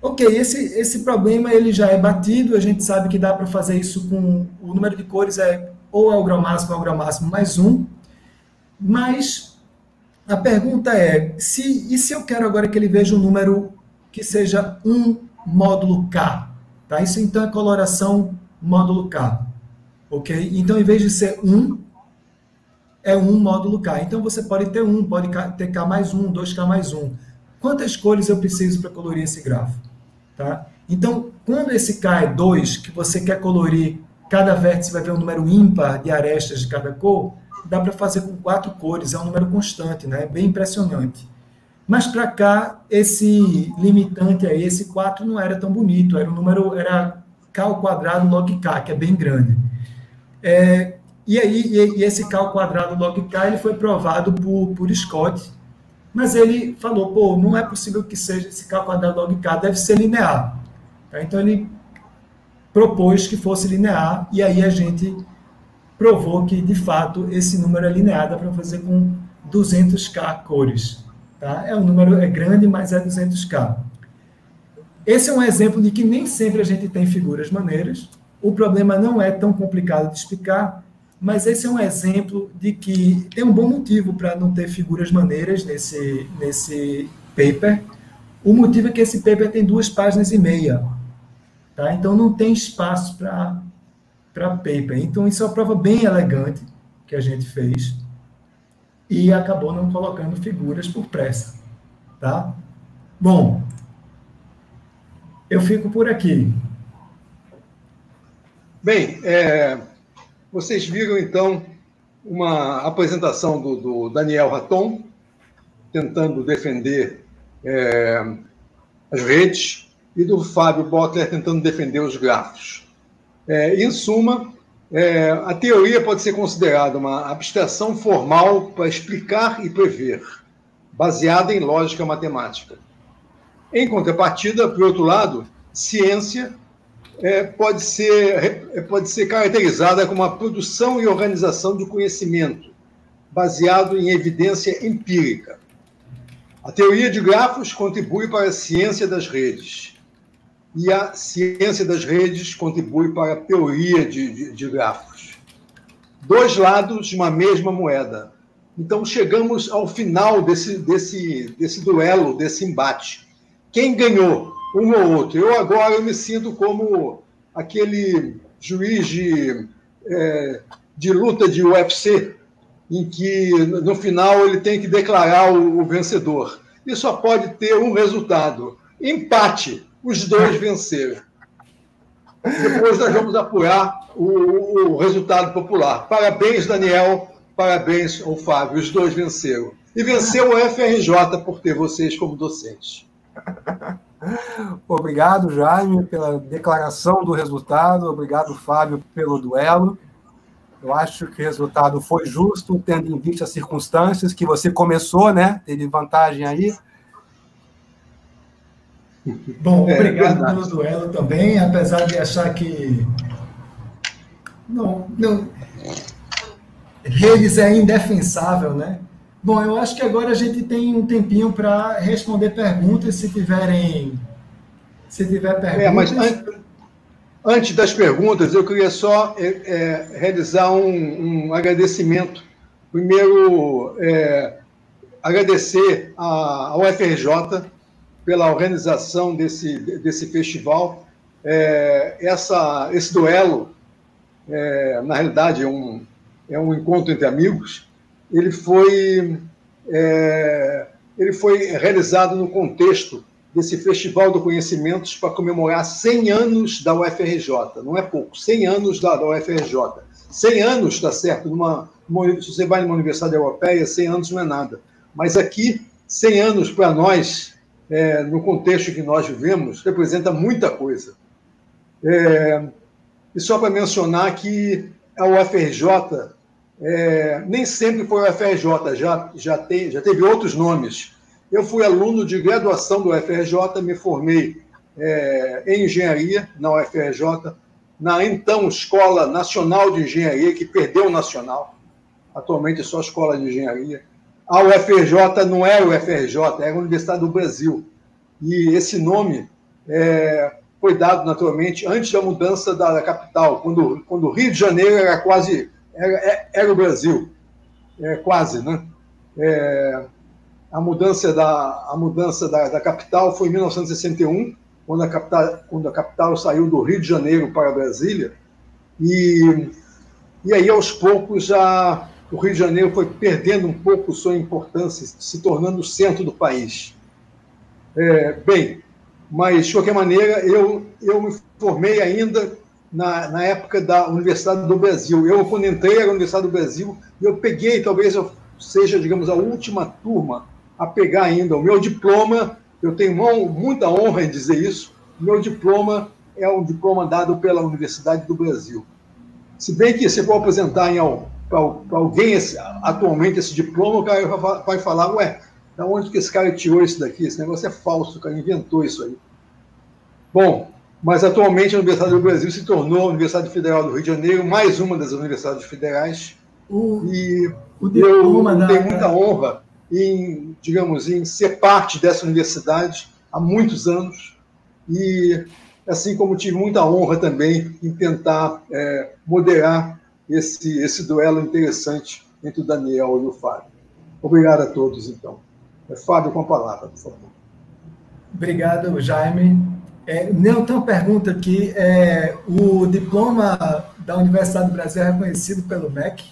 Ok, esse, esse problema ele já é batido, a gente sabe que dá para fazer isso com o número de cores, é, ou é o grau máximo, ou é o grau máximo mais um, mas a pergunta é, se, e se eu quero agora que ele veja um número que seja um módulo K? Tá? Isso então é coloração módulo K. Ok? Então, em vez de ser um, é um módulo K. Então, você pode ter um, pode ter K mais um, dois K mais um. Quantas cores eu preciso para colorir esse grafo? Tá? Então, quando esse K é dois, que você quer colorir, cada vértice vai ver um número ímpar de arestas de cada cor, dá para fazer com quatro cores, é um número constante, né? Bem impressionante. Mas para cá, esse limitante aí, esse quatro não era tão bonito, era um número, era K ao quadrado log K, que é bem grande. É, e aí, e, e esse K ao quadrado log K, ele foi provado por, por Scott, mas ele falou, pô, não é possível que seja esse K ao quadrado log K, deve ser linear. Tá? Então, ele propôs que fosse linear, e aí a gente provou que, de fato, esse número é linear, dá para fazer com duzentos K cores. Tá? É um número é grande, mas é duzentos K. Esse é um exemplo de que nem sempre a gente tem figuras maneiras. O problema não é tão complicado de explicar, mas esse é um exemplo de que tem um bom motivo para não ter figuras maneiras nesse, nesse paper. O motivo é que esse paper tem duas páginas e meia. Tá? Então, não tem espaço para para paper. Então, isso é uma prova bem elegante que a gente fez e acabou não colocando figuras por pressa. Tá? Bom, eu fico por aqui. Bem, é, vocês viram, então, uma apresentação do, do Daniel Raton, tentando defender é, as redes, e do Fábio Botler tentando defender os grafos. É, em suma, é, a teoria pode ser considerada uma abstração formal para explicar e prever, baseada em lógica matemática. Em contrapartida, por outro lado, ciência é, pode ser, é, pode ser caracterizada como a produção e organização de conhecimento, baseado em evidência empírica. A teoria de grafos contribui para a ciência das redes, e a ciência das redes contribui para a teoria de, de, de grafos. Dois lados de uma mesma moeda. Então, chegamos ao final desse, desse, desse duelo, desse embate. Quem ganhou? Um ou outro? Eu agora eu me sinto como aquele juiz de, é, de luta de U F C, em que, no final, ele tem que declarar o, o vencedor. E só pode ter um resultado. Empate. Os dois venceram. Depois nós vamos apurar o, o resultado popular. Parabéns, Daniel. Parabéns ao Fábio. Os dois venceram. E venceu o F R J por ter vocês como docentes. Obrigado, Jaime, pela declaração do resultado. Obrigado, Fábio, pelo duelo. Eu acho que o resultado foi justo, tendo em vista as circunstâncias que você começou, né? Teve vantagem aí. Bom, obrigado é pelo duelo também, apesar de achar que não, não, Redes é indefensável, né? Bom, eu acho que agora a gente tem um tempinho para responder perguntas, se tiverem, se tiver perguntas. É, mas an antes das perguntas, eu queria só é, é, realizar um, um agradecimento. Primeiro, é, agradecer a, ao F R J pela organização desse, desse festival. É, essa, esse duelo, é, na realidade, é um, é um encontro entre amigos. Ele foi, é, ele foi realizado no contexto desse Festival do Conhecimentos para comemorar cem anos da U F R J. Não é pouco, cem anos da, da U F R J. cem anos, está certo, numa, numa, se você vai numa universidade europeia, cem anos não é nada. Mas aqui, cem anos para nós, É, no contexto que nós vivemos, representa muita coisa. É, e só para mencionar que a U F R J é, nem sempre foi a U F R J, já, já, tem, já teve outros nomes. Eu fui aluno de graduação do U F R J, me formei é, em engenharia na U F R J, na então Escola Nacional de Engenharia, que perdeu o Nacional, atualmente é só a Escola de Engenharia. A U F R J não era o U F R J, era a Universidade do Brasil. E esse nome é, foi dado, naturalmente, antes da mudança da, da capital, quando, quando o Rio de Janeiro era quase, era, era o Brasil, é, quase, né? É, a mudança, da, a mudança da, da capital foi em mil novecentos e sessenta e um, quando a capital, quando a capital saiu do Rio de Janeiro para Brasília, e, e aí, aos poucos, já, o Rio de Janeiro foi perdendo um pouco sua importância, se tornando o centro do país. É, bem, mas, de qualquer maneira, eu, eu me formei ainda na, na época da Universidade do Brasil. Eu, quando entrei na Universidade do Brasil, eu peguei, talvez eu seja, digamos, a última turma a pegar ainda o meu diploma. Eu tenho muita honra em dizer isso. O meu diploma é um diploma dado pela Universidade do Brasil. Se bem que, se for apresentar para alguém esse, atualmente esse diploma, o cara vai falar, ué, da onde que esse cara tirou isso daqui? Esse negócio é falso, o cara inventou isso aí. Bom, mas atualmente a Universidade do Brasil se tornou a Universidade Federal do Rio de Janeiro, mais uma das universidades federais, o, e o eu da... tenho muita honra em, digamos, em ser parte dessa universidade há muitos anos, e assim como tive muita honra também em tentar é, moderar esse, esse duelo interessante entre o Daniel e o Fábio. Obrigado a todos, então. É, Fábio, com a palavra, por favor. Obrigado, Jaime. É, Neo, tem uma pergunta aqui. É, o diploma da Universidade do Brasil é reconhecido pelo M E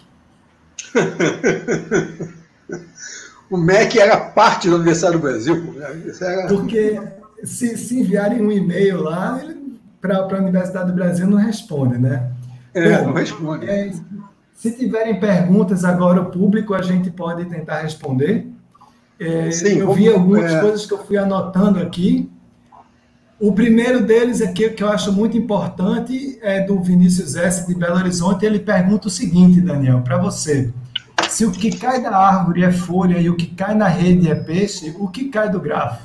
C? O M E C era parte da Universidade do Brasil. Era... Porque se, se enviarem um e-mail lá, para a Universidade do Brasil não responde, né? É, Bom, não responde. É, se tiverem perguntas agora, o público, a gente pode tentar responder. É, Sim, eu como, vi algumas é... coisas que eu fui anotando aqui. O primeiro deles aqui, que eu acho muito importante, é do Vinícius S. de Belo Horizonte. Ele pergunta o seguinte, Daniel, para você. Se o que cai da árvore é folha e o que cai na rede é peixe, o que cai do grafo?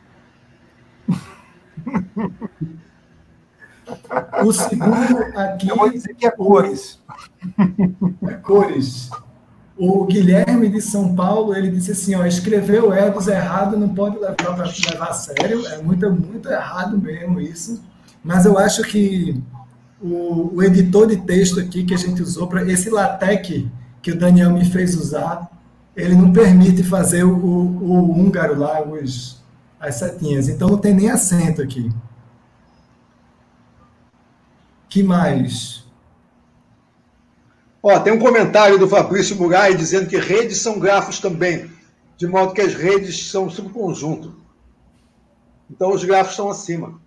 O segundo aqui... Eu vou dizer que é cores. É cores. O Guilherme de São Paulo, ele disse assim, ó, escrever o Edos errado não pode levar para levar a sério, é muito, muito errado mesmo isso, mas eu acho que o, o editor de texto aqui que a gente usou, para esse LaTeX que o Daniel me fez usar, ele não permite fazer o, o, o húngaro lá, os, as setinhas, então não tem nem acento aqui. Que mais? Ó, tem um comentário do Fabrício Murai dizendo que redes são grafos também, de modo que as redes são subconjunto. Então, os grafos estão acima.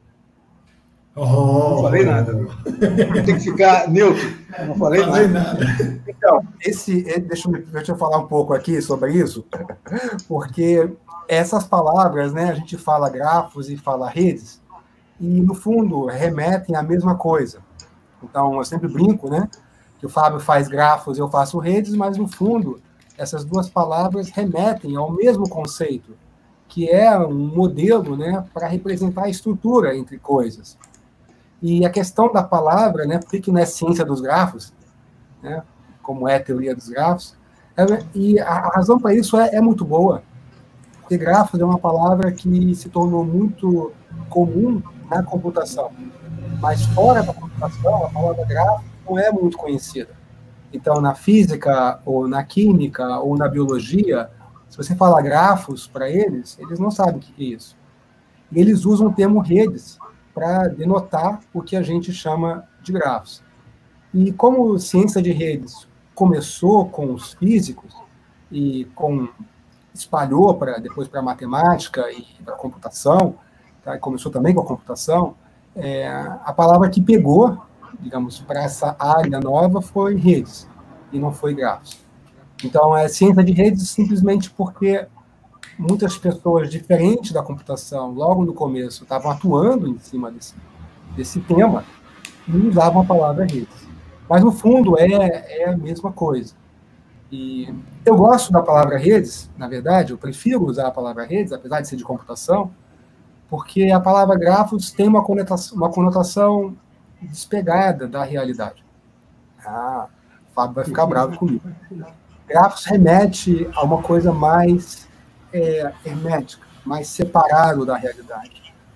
Oh. Não falei nada. Tem que ficar neutro. Não falei, não falei nada. nada. Então, esse, deixa, eu, deixa eu falar um pouco aqui sobre isso, porque essas palavras, né, a gente fala grafos e fala redes, e, no fundo, remetem à mesma coisa. Então, eu sempre brinco, né, que o Fábio faz grafos e eu faço redes, mas, no fundo, essas duas palavras remetem ao mesmo conceito, que é um modelo, né, para representar a estrutura entre coisas. E a questão da palavra, né, por que não é ciência dos grafos, né, como é a teoria dos grafos, é, e a, a razão para isso é, é muito boa, porque grafos é uma palavra que se tornou muito comum na computação, mas fora da computação, a palavra grafo não é muito conhecida. Então, na física, ou na química, ou na biologia, se você fala grafos para eles, eles não sabem o que é isso. E eles usam o termo redes para denotar o que a gente chama de grafos. E como ciência de redes começou com os físicos, e com, espalhou pra, depois para a matemática e para a computação, tá? E começou também com a computação, é, a palavra que pegou, digamos, para essa área nova foi redes, e não foi grafos. Então, é ciência de redes simplesmente porque muitas pessoas diferentes da computação, logo no começo, estavam atuando em cima desse, desse tema e usavam a palavra redes. Mas, no fundo, é, é a mesma coisa. E eu gosto da palavra redes, na verdade, eu prefiro usar a palavra redes, apesar de ser de computação, porque a palavra grafos tem uma conotação, uma conotação despegada da realidade. Ah, o Fábio vai ficar bravo comigo. Grafos remete a uma coisa mais é, hermética, mais separado da realidade.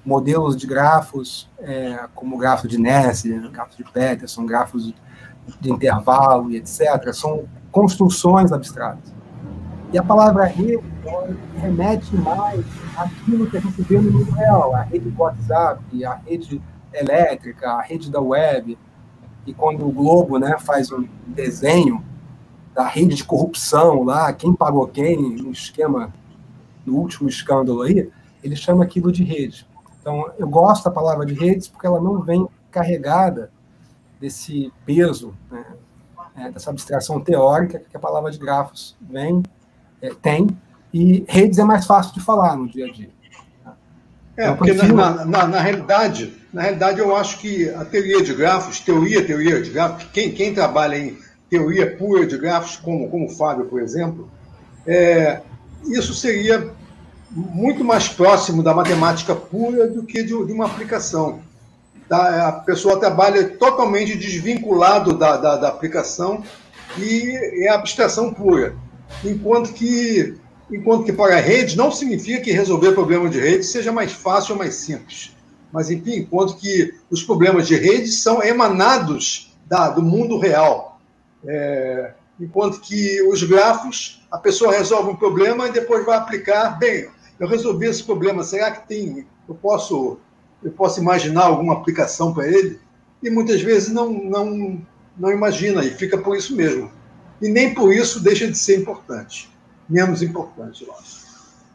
modelos de grafos, é, como o grafo de Nernst, grafos de Peterson, grafos de intervalo e etcétera, são construções abstratas. E a palavra rede remete mais àquilo que a gente vê no mundo real, a rede do WhatsApp, a rede elétrica, a rede da web. E quando o Globo, né, faz um desenho da rede de corrupção lá, quem pagou quem, no esquema, no último escândalo aí, ele chama aquilo de rede. Então, eu gosto da palavra de redes porque ela não vem carregada desse peso, né, é, dessa abstração teórica que a palavra de grafos vem, é, tem, e redes é mais fácil de falar no dia a dia. É, porque prefiro... na, na, na, na, realidade, na realidade, eu acho que a teoria de grafos, teoria, teoria de grafos, quem, quem trabalha em teoria pura de grafos, como, como o Fábio, por exemplo, é, isso seria muito mais próximo da matemática pura do que de, de uma aplicação. Tá? A pessoa trabalha totalmente desvinculado da, da, da aplicação e é abstração pura. Enquanto que, enquanto que para a rede não significa que resolver problema de rede seja mais fácil ou mais simples. Mas, enfim, enquanto que os problemas de rede são emanados da, do mundo real. É, enquanto que os grafos, a pessoa resolve um problema e depois vai aplicar. Bem, eu resolvi esse problema, será que tem, eu posso, eu posso imaginar alguma aplicação para ele? E muitas vezes não, não, não imagina, e fica por isso mesmo. E nem por isso deixa de ser importante. Menos importante, eu acho.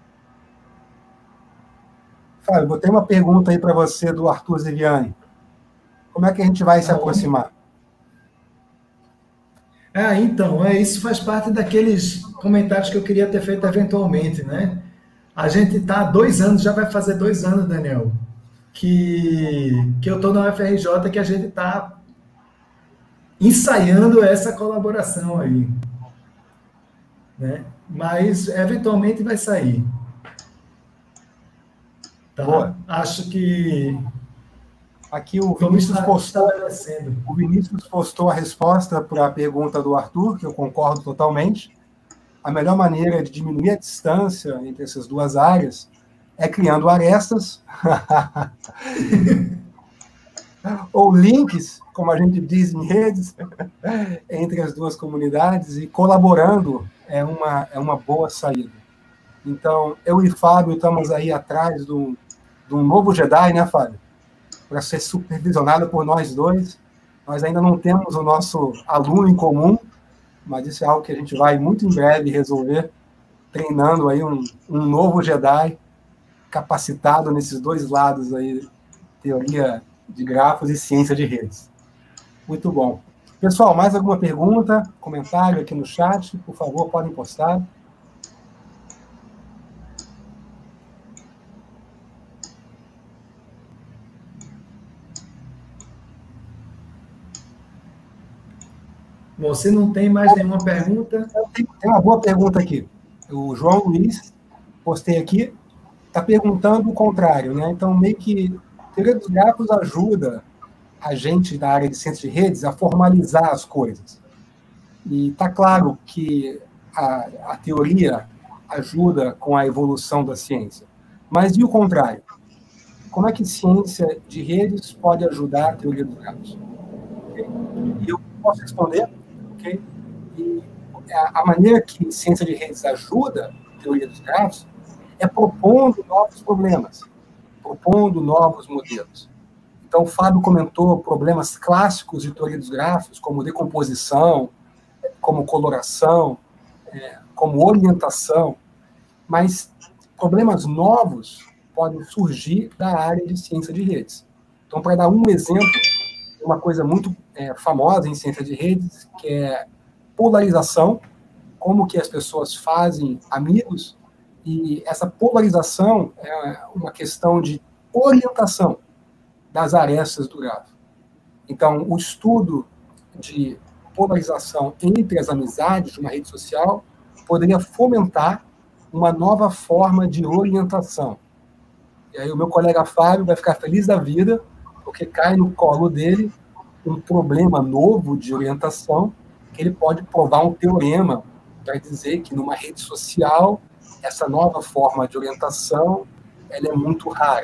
Fábio, botei uma pergunta aí para você do Arthur Ziviani. Como é que a gente vai se aproximar? Ah, então, é, isso faz parte daqueles comentários que eu queria ter feito eventualmente, né? A gente está há dois anos, já vai fazer dois anos, Daniel, que, que eu estou na U F R J, que a gente está ensaiando essa colaboração aí, né? Mas, eventualmente, vai sair. Tá? Acho que... Aqui o Vinícius, postou, o Vinícius postou a resposta para a pergunta do Arthur, que eu concordo totalmente. A melhor maneira de diminuir a distância entre essas duas áreas é criando arestas, ou links, como a gente diz em redes, entre as duas comunidades, e colaborando é uma, é uma boa saída. Então, eu e Fábio estamos aí atrás de um, de um novo Jedi, né, Fábio? Para ser supervisionado por nós dois. Nós ainda não temos o nosso aluno em comum, mas isso é algo que a gente vai muito em breve resolver, treinando aí um, um novo Jedi capacitado nesses dois lados aí, teoria de grafos e ciência de redes. Muito bom. Pessoal, mais alguma pergunta, comentário aqui no chat? Por favor, podem postar. Bom, se não tem mais nenhuma pergunta... Tem, tem uma boa pergunta aqui. O João Luiz, postei aqui, está perguntando o contrário, né? Então, meio que a teoria dos grafos ajuda a gente da área de ciência de redes a formalizar as coisas. E está claro que a, a teoria ajuda com a evolução da ciência. Mas e o contrário? Como é que ciência de redes pode ajudar a teoria dos grafos? Okay? E eu posso responder, ok? E a, a maneira que ciência de redes ajuda a teoria dos grafos é propondo novos problemas, propondo novos modelos. Então, o Fábio comentou problemas clássicos de teoria dos grafos, como decomposição, como coloração, é, como orientação, mas problemas novos podem surgir da área de ciência de redes. Então, para dar um exemplo, uma coisa muito é, famosa em ciência de redes, que é polarização, como que as pessoas fazem amigos, e essa polarização é uma questão de orientação das arestas do grafo. Então, o estudo de polarização entre as amizades de uma rede social poderia fomentar uma nova forma de orientação. E aí o meu colega Fábio vai ficar feliz da vida, porque cai no colo dele um problema novo de orientação, que ele pode provar um teorema para dizer que numa rede social essa nova forma de orientação ela é muito rara.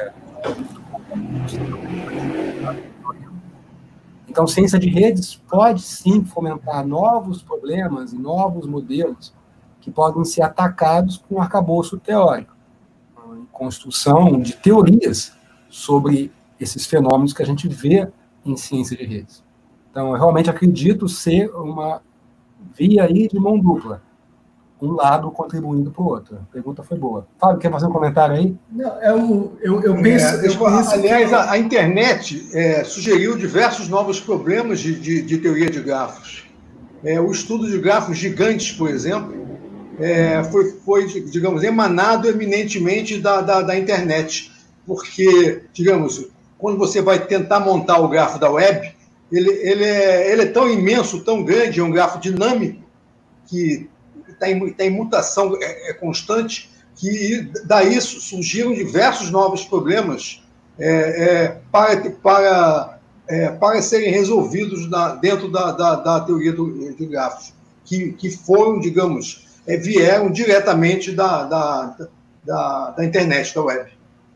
Então, ciência de redes pode sim fomentar novos problemas e novos modelos que podem ser atacados com um arcabouço teórico, em construção de teorias sobre esses fenômenos que a gente vê em ciência de redes. Então, eu realmente acredito ser uma via aí de mão dupla, um lado contribuindo para o outro. A pergunta foi boa. Fábio, quer fazer um comentário aí? Não, é um, eu, eu penso... É, eu penso aliás, que... a, a internet é, sugeriu diversos novos problemas de, de, de teoria de grafos. É, o estudo de grafos gigantes, por exemplo, é, foi, foi, digamos, emanado eminentemente da, da, da internet. Porque, digamos, quando você vai tentar montar o grafo da web, ele, ele, é, ele é tão imenso, tão grande, é um grafo dinâmico, que está em, tá em mutação é, é constante, que daí surgiram diversos novos problemas é, é, para, para, é, para serem resolvidos na, dentro da, da, da teoria do, de grafos, que, que foram, digamos, é, vieram diretamente da, da, da, da internet, da web.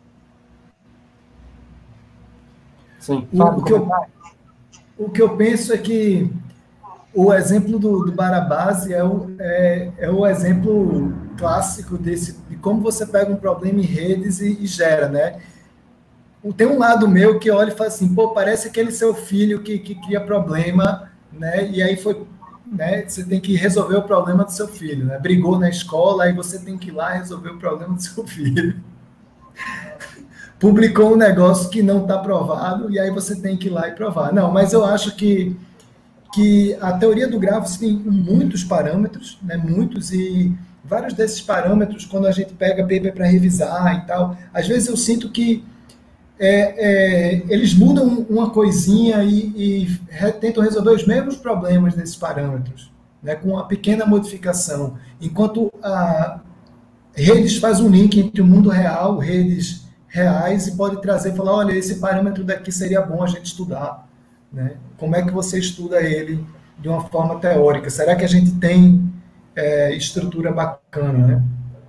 Sim. O, o, que eu, o que eu penso é que o exemplo do, do Barabás é o, é, é o exemplo clássico desse, de como você pega um problema em redes e, e gera, né? Tem um lado meu que olha e fala assim, pô, parece aquele seu filho que, que cria problema, né? E aí foi, né? Você tem que resolver o problema do seu filho, né? Brigou na escola, aí você tem que ir lá resolver o problema do seu filho. Publicou um negócio que não está provado, e aí você tem que ir lá e provar. Não, mas eu acho que que a teoria do grafo tem muitos parâmetros, né, muitos, e vários desses parâmetros, quando a gente pega paper para revisar e tal, às vezes eu sinto que é, é, eles mudam uma coisinha e, e re, tentam resolver os mesmos problemas desses parâmetros, né, com uma pequena modificação, enquanto a redes faz um link entre o mundo real, redes reais, e pode trazer e falar, olha, esse parâmetro daqui seria bom a gente estudar. Né? Como é que você estuda ele de uma forma teórica? Será que a gente tem é, estrutura bacana, né?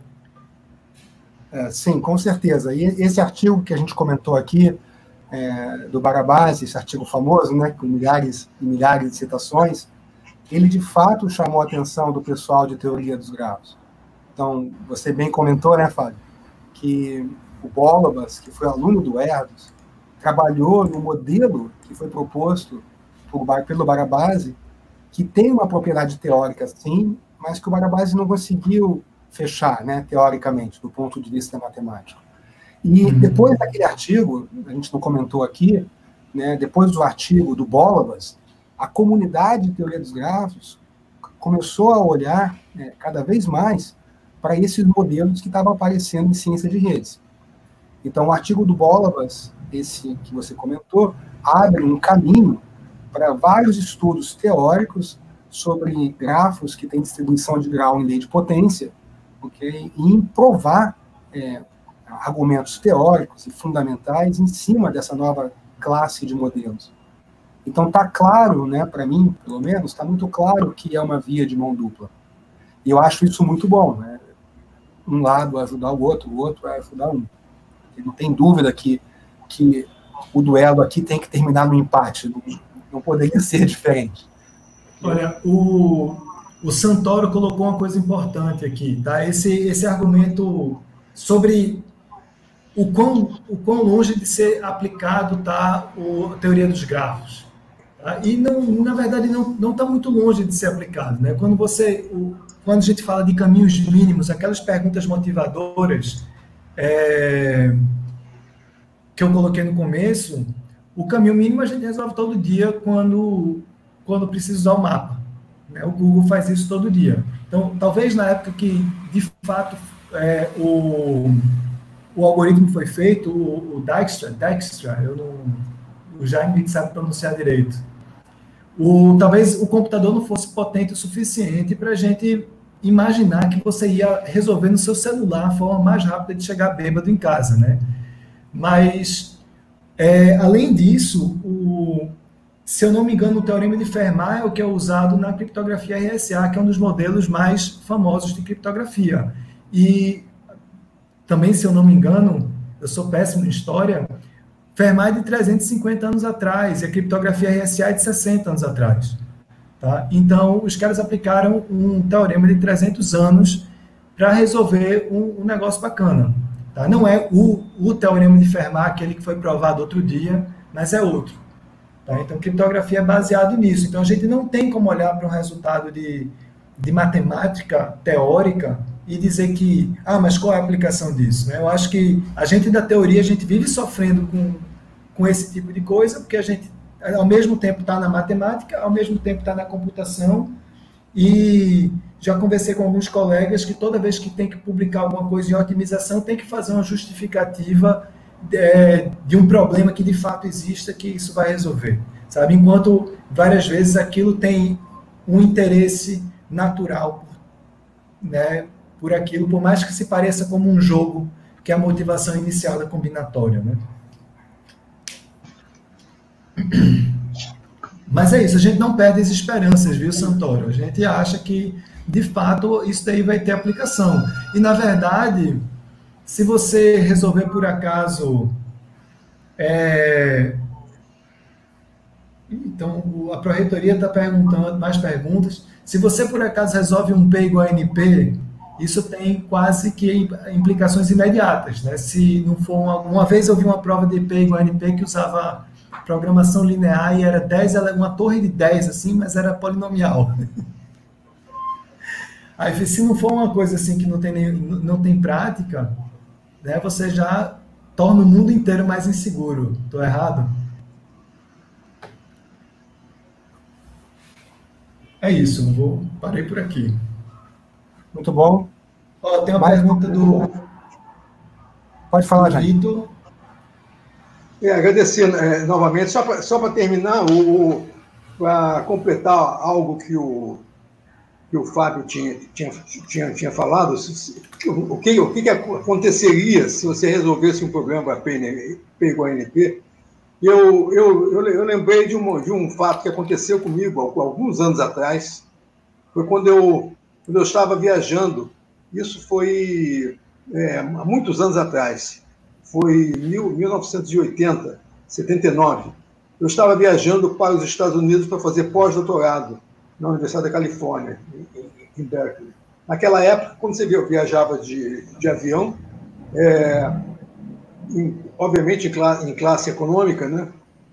É, sim, com certeza. E esse artigo que a gente comentou aqui, é, do Barabás, esse artigo famoso, né, com milhares e milhares de citações, ele de fato chamou a atenção do pessoal de teoria dos grafos. Então, você bem comentou, né, Fábio, que o Bolabas, que foi aluno do Erdos, trabalhou no modelo que foi proposto por, pelo Barabás, que tem uma propriedade teórica, sim, mas que o Barabás não conseguiu fechar, né, teoricamente, do ponto de vista matemático. E uhum. depois daquele artigo, a gente não comentou aqui, né, depois do artigo do Bolabas, a comunidade de teoria dos grafos começou a olhar, né, cada vez mais para esses modelos que estavam aparecendo em ciência de redes. Então, o artigo do Bolabas, esse que você comentou, abre um caminho para vários estudos teóricos sobre grafos que têm distribuição de grau em lei de potência, okay? E em provar é, argumentos teóricos e fundamentais em cima dessa nova classe de modelos. Então, está claro, né, para mim, pelo menos, está muito claro que é uma via de mão dupla. E eu acho isso muito bom, né? Um lado ajudar o outro, o outro vai ajudar um. E não tem dúvida que que o duelo aqui tem que terminar no empate, não, não poderia ser diferente. Olha, o, o Santoro colocou uma coisa importante aqui, tá? Esse, esse argumento sobre o quão, o quão longe de ser aplicado está a teoria dos grafos. Tá? E, não, na verdade, não está muito longe de ser aplicado. Né? Quando, você, o, quando a gente fala de caminhos mínimos, aquelas perguntas motivadoras, é, que eu coloquei no começo, o caminho mínimo a gente resolve todo dia quando, quando precisa usar o mapa. Né? O Google faz isso todo dia. Então, talvez na época que, de fato, é, o, o algoritmo foi feito, o, o Dijkstra, Dijkstra, eu não, o Jaime sabe pronunciar direito, o, talvez o computador não fosse potente o suficiente para a gente imaginar que você ia resolver no seu celular a forma mais rápida de chegar bêbado em casa, né? Mas, é, além disso, o, se eu não me engano, o Teorema de Fermat é o que é usado na criptografia R S A, que é um dos modelos mais famosos de criptografia. E também, se eu não me engano, eu sou péssimo em história, Fermat é de trezentos e cinquenta anos atrás, e a criptografia R S A é de sessenta anos atrás. Tá? Então, os caras aplicaram um teorema de trezentos anos para resolver um, um negócio bacana. Tá? Não é o, o teorema de Fermat, aquele que foi provado outro dia, mas é outro. Tá? Então, criptografia é baseado nisso. Então, a gente não tem como olhar para um resultado de, de matemática teórica e dizer que, ah, mas qual é a aplicação disso? Né? Eu acho que a gente da teoria, a gente vive sofrendo com, com esse tipo de coisa, porque a gente, ao mesmo tempo, está na matemática, ao mesmo tempo está na computação, e já conversei com alguns colegas que toda vez que tem que publicar alguma coisa em otimização, tem que fazer uma justificativa de, de um problema que de fato exista, que isso vai resolver, sabe? Enquanto várias vezes aquilo tem um interesse natural, né, por aquilo, por mais que se pareça como um jogo, que é a motivação inicial da combinatória, né? Mas é isso, a gente não perde as esperanças, viu, Santoro? A gente acha que, de fato, isso daí vai ter aplicação. E, na verdade, se você resolver, por acaso... É... Então, a Pró-Reitoria está perguntando, mais perguntas. Se você, por acaso, resolve um P igual a N P, isso tem quase que implicações imediatas, né? Se não for uma, uma vez eu vi uma prova de P igual a N P que usava programação linear e era dez, ela uma torre de dez, assim, mas era polinomial. Aí, se não for uma coisa assim que não tem, nem, não tem prática, né, você já torna o mundo inteiro mais inseguro. Estou errado? É isso, vou, parei por aqui. Muito bom. Ó, tem uma Mais pergunta do... Pode falar, já. Vitor. É, agradecer é, novamente, só para só para terminar, para completar algo que o, que o Fábio tinha, tinha, tinha, tinha falado, o que, o que aconteceria se você resolvesse um problema P igual a N P, eu, eu, eu, eu lembrei de um, de um fato que aconteceu comigo há alguns anos atrás, foi quando eu, quando eu estava viajando, isso foi é, há muitos anos atrás, foi em mil novecentos e oitenta, setenta e nove. Eu estava viajando para os Estados Unidos para fazer pós-doutorado na Universidade da Califórnia, em Berkeley. Naquela época, quando você viajava de, de avião, é, em, obviamente em classe, em classe econômica, né,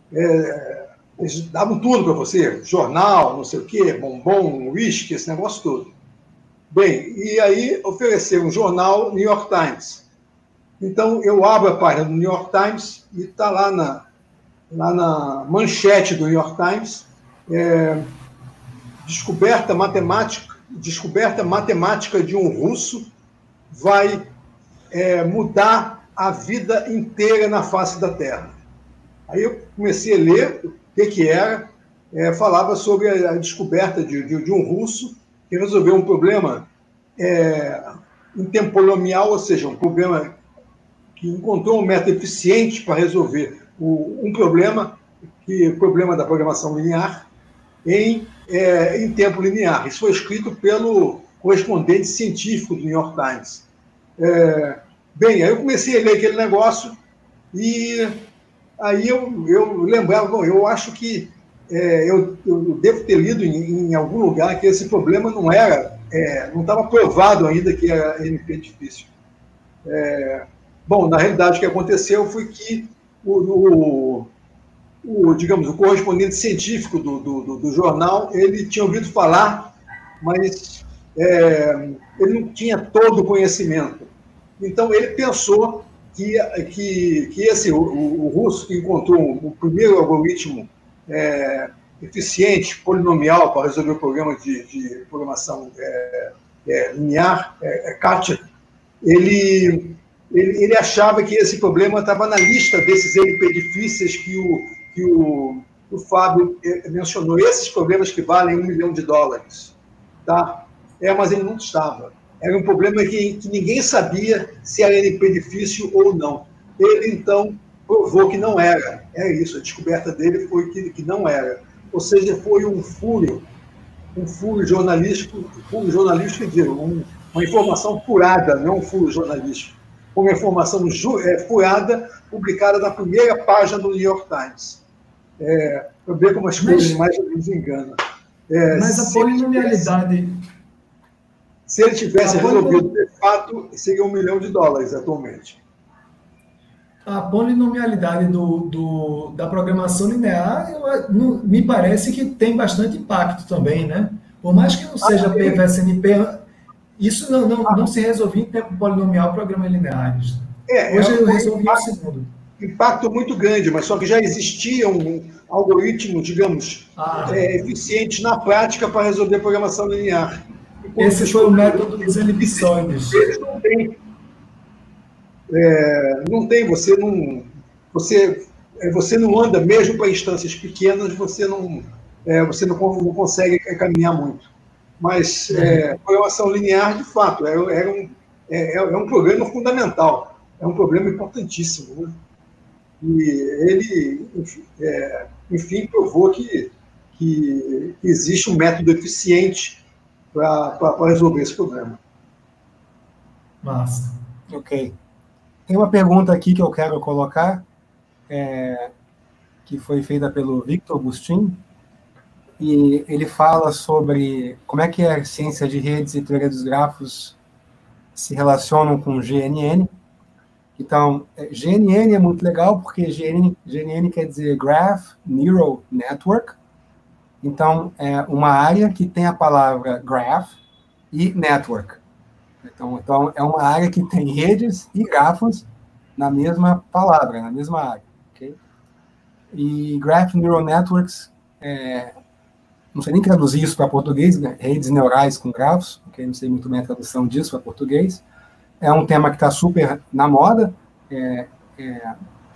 é, eles davam tudo para você, jornal, não sei o quê, bombom, uísque, esse negócio todo. Bem, e aí ofereceram um jornal New York Times. Então, eu abro a página do New York Times e está lá na, lá na manchete do New York Times, é, descoberta matemática, descoberta matemática de um russo vai é, mudar a vida inteira na face da Terra. Aí eu comecei a ler o que, que era, é, falava sobre a, a descoberta de, de, de um russo que resolveu um problema é, em tempo polinomial, ou seja, um problema que encontrou um método eficiente para resolver o, um problema, que o problema da programação linear, em, é, em tempo linear. Isso foi escrito pelo correspondente científico do New York Times. É, bem, aí eu comecei a ler aquele negócio e aí eu, eu lembrava, bom, eu acho que é, eu, eu devo ter lido em, em algum lugar que esse problema não era, é, não estava provado ainda que era N P difícil. É, Bom, na realidade, o que aconteceu foi que o, o, o digamos, o correspondente científico do, do, do jornal, ele tinha ouvido falar, mas é, ele não tinha todo o conhecimento. Então, ele pensou que, que, que esse, o, o russo que encontrou o primeiro algoritmo é, eficiente, polinomial, para resolver o problema de, de programação é, é, linear, é, é Katia, ele... Ele, ele achava que esse problema estava na lista desses N P difíceis que o, que o, o Fábio mencionou, esses problemas que valem um milhão de dólares. Tá? É, mas ele não estava. Era um problema que, que ninguém sabia se era N P difícil ou não. Ele, então, provou que não era. É isso, a descoberta dele foi que, que não era. Ou seja, foi um furo, um furo jornalístico, um furo jornalístico, quer dizer, um, uma informação furada, não um furo jornalístico. com uma informação ju, é, furada, publicada na primeira página do New York Times. É, para ver como as coisas mais nos enganam. É, mas a polinomialidade... Se ele tivesse resolvido de fato, seria um milhão de dólares atualmente. A polinomialidade do, do, da programação linear, eu, no, me parece que tem bastante impacto também, né? Por mais que não seja P V S N P, isso não, não, não se resolvia em tempo polinomial programas lineares. É, Hoje é eu um resolvi impacto, o segundo. Impacto muito grande, mas só que já existiam algoritmos, digamos, ah. é, eficientes na prática para resolver programação linear. Esse foi o método dos elipsoides. Eles não têm. É, não tem, você não, você, você não anda, mesmo para instâncias pequenas, você não, é, você não, não consegue caminhar muito. Mas é, programação linear, de fato, é, é, um, é, é um problema fundamental, é um problema importantíssimo. Né? E ele, enfim, é, enfim provou que, que existe um método eficiente para resolver esse problema. Massa. Ok. Tem uma pergunta aqui que eu quero colocar, é, que foi feita pelo Victor Bustin, e ele fala sobre como é que a ciência de redes e teoria dos grafos se relacionam com G N N. Então, G N N é muito legal, porque G N N, G N N quer dizer Graph Neural Network. Então, é uma área que tem a palavra graph e network. Então, então, é uma área que tem redes e grafos na mesma palavra, na mesma área. Okay? E Graph Neural Networks, é, não sei nem traduzir isso para português, né? Redes neurais com grafos, okay? Não sei muito bem a tradução disso para português. É um tema que está super na moda, é, é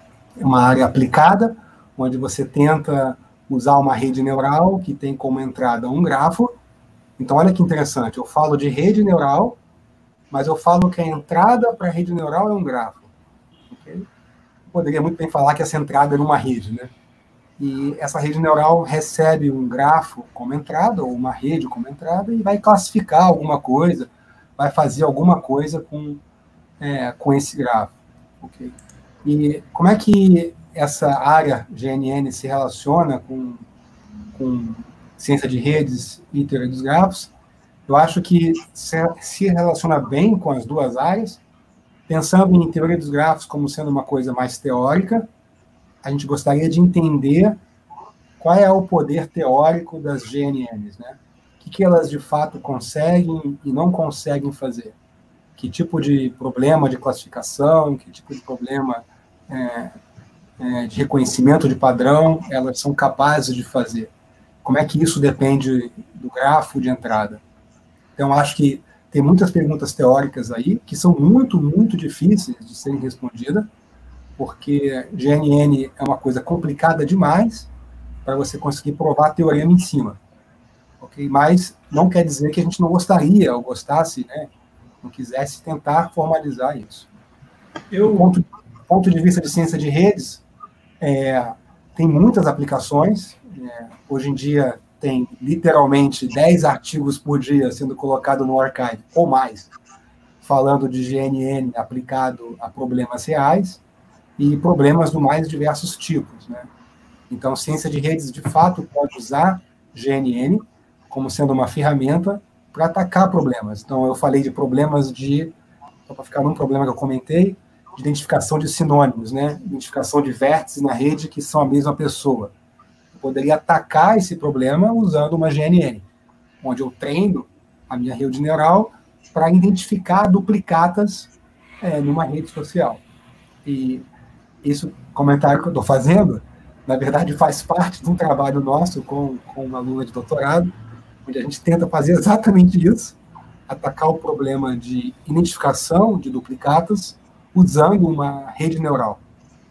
uma área aplicada, onde você tenta usar uma rede neural que tem como entrada um grafo. Então, olha que interessante, eu falo de rede neural, mas eu falo que a entrada para a rede neural é um grafo. Okay? Poderia muito bem falar que essa entrada é numa rede, né? E essa rede neural recebe um grafo como entrada, ou uma rede como entrada, e vai classificar alguma coisa, vai fazer alguma coisa com, é, com esse grafo. Okay? E como é que essa área G N N se relaciona com, com ciência de redes e teoria dos grafos? Eu acho que se, se relaciona bem com as duas áreas, pensando em teoria dos grafos como sendo uma coisa mais teórica. A gente gostaria de entender qual é o poder teórico das G N Ns, né? O que, que elas de fato conseguem e não conseguem fazer? Que tipo de problema de classificação, que tipo de problema é, é, de reconhecimento de padrão elas são capazes de fazer? Como é que isso depende do grafo de entrada? Então, acho que tem muitas perguntas teóricas aí que são muito, muito difíceis de serem respondidas, porque G N N é uma coisa complicada demais para você conseguir provar teorema em cima. Okay? Mas não quer dizer que a gente não gostaria, ou gostasse, né, não quisesse tentar formalizar isso. Eu... Do ponto, do ponto de vista de ciência de redes, é, tem muitas aplicações. É, hoje em dia, tem literalmente dez artigos por dia sendo colocado no archive, ou mais, falando de G N N aplicado a problemas reais e problemas do mais diversos tipos, né? Então, ciência de redes, de fato, pode usar G N N como sendo uma ferramenta para atacar problemas. Então, eu falei de problemas de, só para ficar num problema que eu comentei, de identificação de sinônimos, né? Identificação de vértices na rede que são a mesma pessoa. Poderia atacar esse problema usando uma G N N, onde eu treino a minha rede neural para identificar duplicatas é, numa rede social. E esse comentário que eu estou fazendo, na verdade, faz parte de um trabalho nosso com, com uma aluna de doutorado, onde a gente tenta fazer exatamente isso, atacar o problema de identificação de duplicatas usando uma rede neural.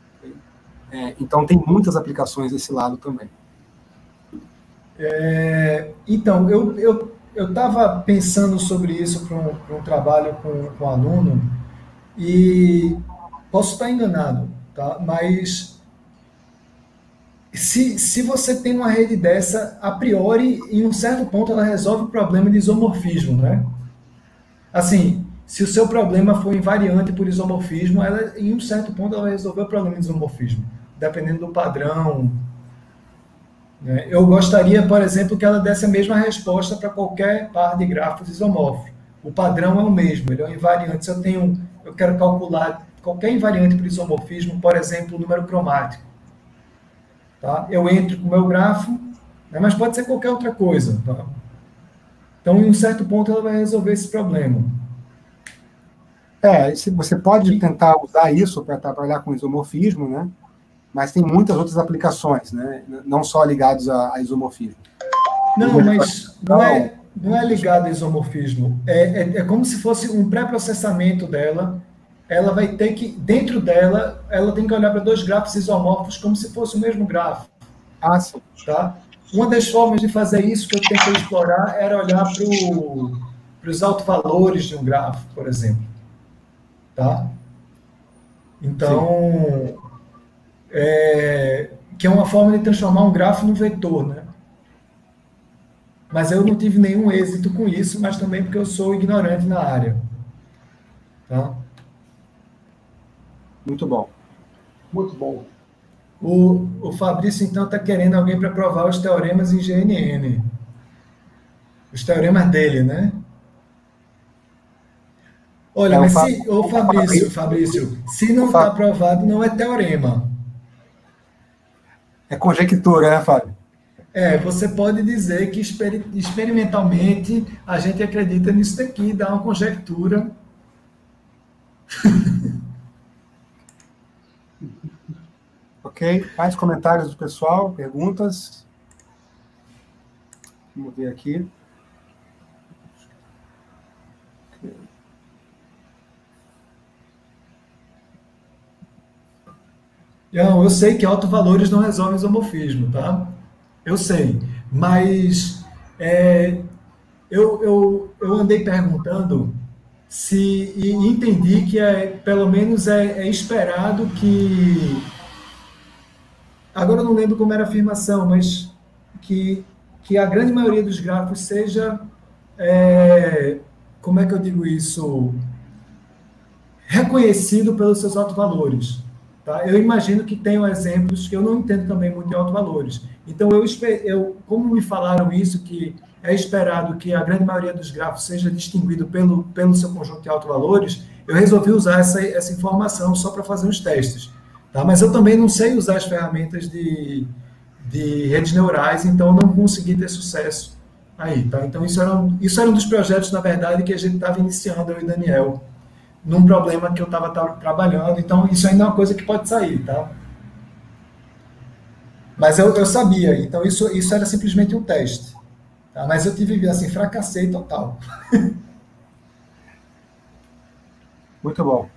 É, então, tem muitas aplicações desse lado também. É, então, eu eu eu estava pensando sobre isso para um, um trabalho com, com um aluno, e posso estar enganado, tá? Mas se, se você tem uma rede dessa, a priori, em um certo ponto, ela resolve o problema de isomorfismo, né? Assim, se o seu problema for invariante por isomorfismo, ela, em um certo ponto, ela vai resolver o problema de isomorfismo, dependendo do padrão. Né? Eu gostaria, por exemplo, que ela desse a mesma resposta para qualquer par de grafos isomórficos. O padrão é o mesmo, ele é um invariante. Se eu tenho, eu quero calcular qualquer invariante por isomorfismo, por exemplo, o número cromático. Tá? Eu entro com o meu grafo, né, mas pode ser qualquer outra coisa. Tá? Então, em um certo ponto, ela vai resolver esse problema. É, você pode tentar usar isso para trabalhar com isomorfismo, né? Mas tem muitas outras aplicações, né? Não só ligados a, a isomorfismo. Não, mas não é, não é ligado a isomorfismo. É, é, é como se fosse um pré-processamento dela. Ela vai ter que, dentro dela, ela tem que olhar para dois grafos isomórficos como se fosse o mesmo grafo. Ah, sim. Tá? Uma das formas de fazer isso que eu tentei explorar era olhar para os autovalores de um grafo, por exemplo. Tá? Então, é, que é uma forma de transformar um grafo num vetor, né? Mas eu não tive nenhum êxito com isso, mas também porque eu sou ignorante na área. Tá? Muito bom. Muito bom. O, o Fabrício, então, está querendo alguém para provar os teoremas em G N N. Os teoremas dele, né? Olha, é, mas fa... se... Ô, Fabrício, Fabrício, se não está provado, não é teorema. É conjectura, né, Fábio? É, você pode dizer que exper... experimentalmente a gente acredita nisso daqui, dá uma conjectura. Ok, mais comentários do pessoal, perguntas? Vamos ver aqui. Não, eu sei que autovalores não resolvem isomorfismo, tá? Eu sei, mas é, eu, eu, eu andei perguntando se, e entendi que é, pelo menos é, é esperado que... Agora eu não lembro como era a afirmação, mas que, que a grande maioria dos grafos seja, é, como é que eu digo isso, reconhecido pelos seus autovalores. Tá? Eu imagino que tenham exemplos que eu não entendo também muito de autovalores. Então, eu, eu, como me falaram isso, que é esperado que a grande maioria dos grafos seja distinguido pelo, pelo seu conjunto de autovalores, eu resolvi usar essa, essa informação só para fazer uns testes. Tá? Mas eu também não sei usar as ferramentas de, de redes neurais, então eu não consegui ter sucesso aí. Tá? Então, isso era, um, isso era um dos projetos, na verdade, que a gente estava iniciando, eu e Daniel, num problema que eu estava trabalhando. Então, isso ainda é uma coisa que pode sair. Tá? Mas eu, eu sabia, então isso, isso era simplesmente um teste. Tá? Mas eu tive, assim, fracassei total. Muito bom.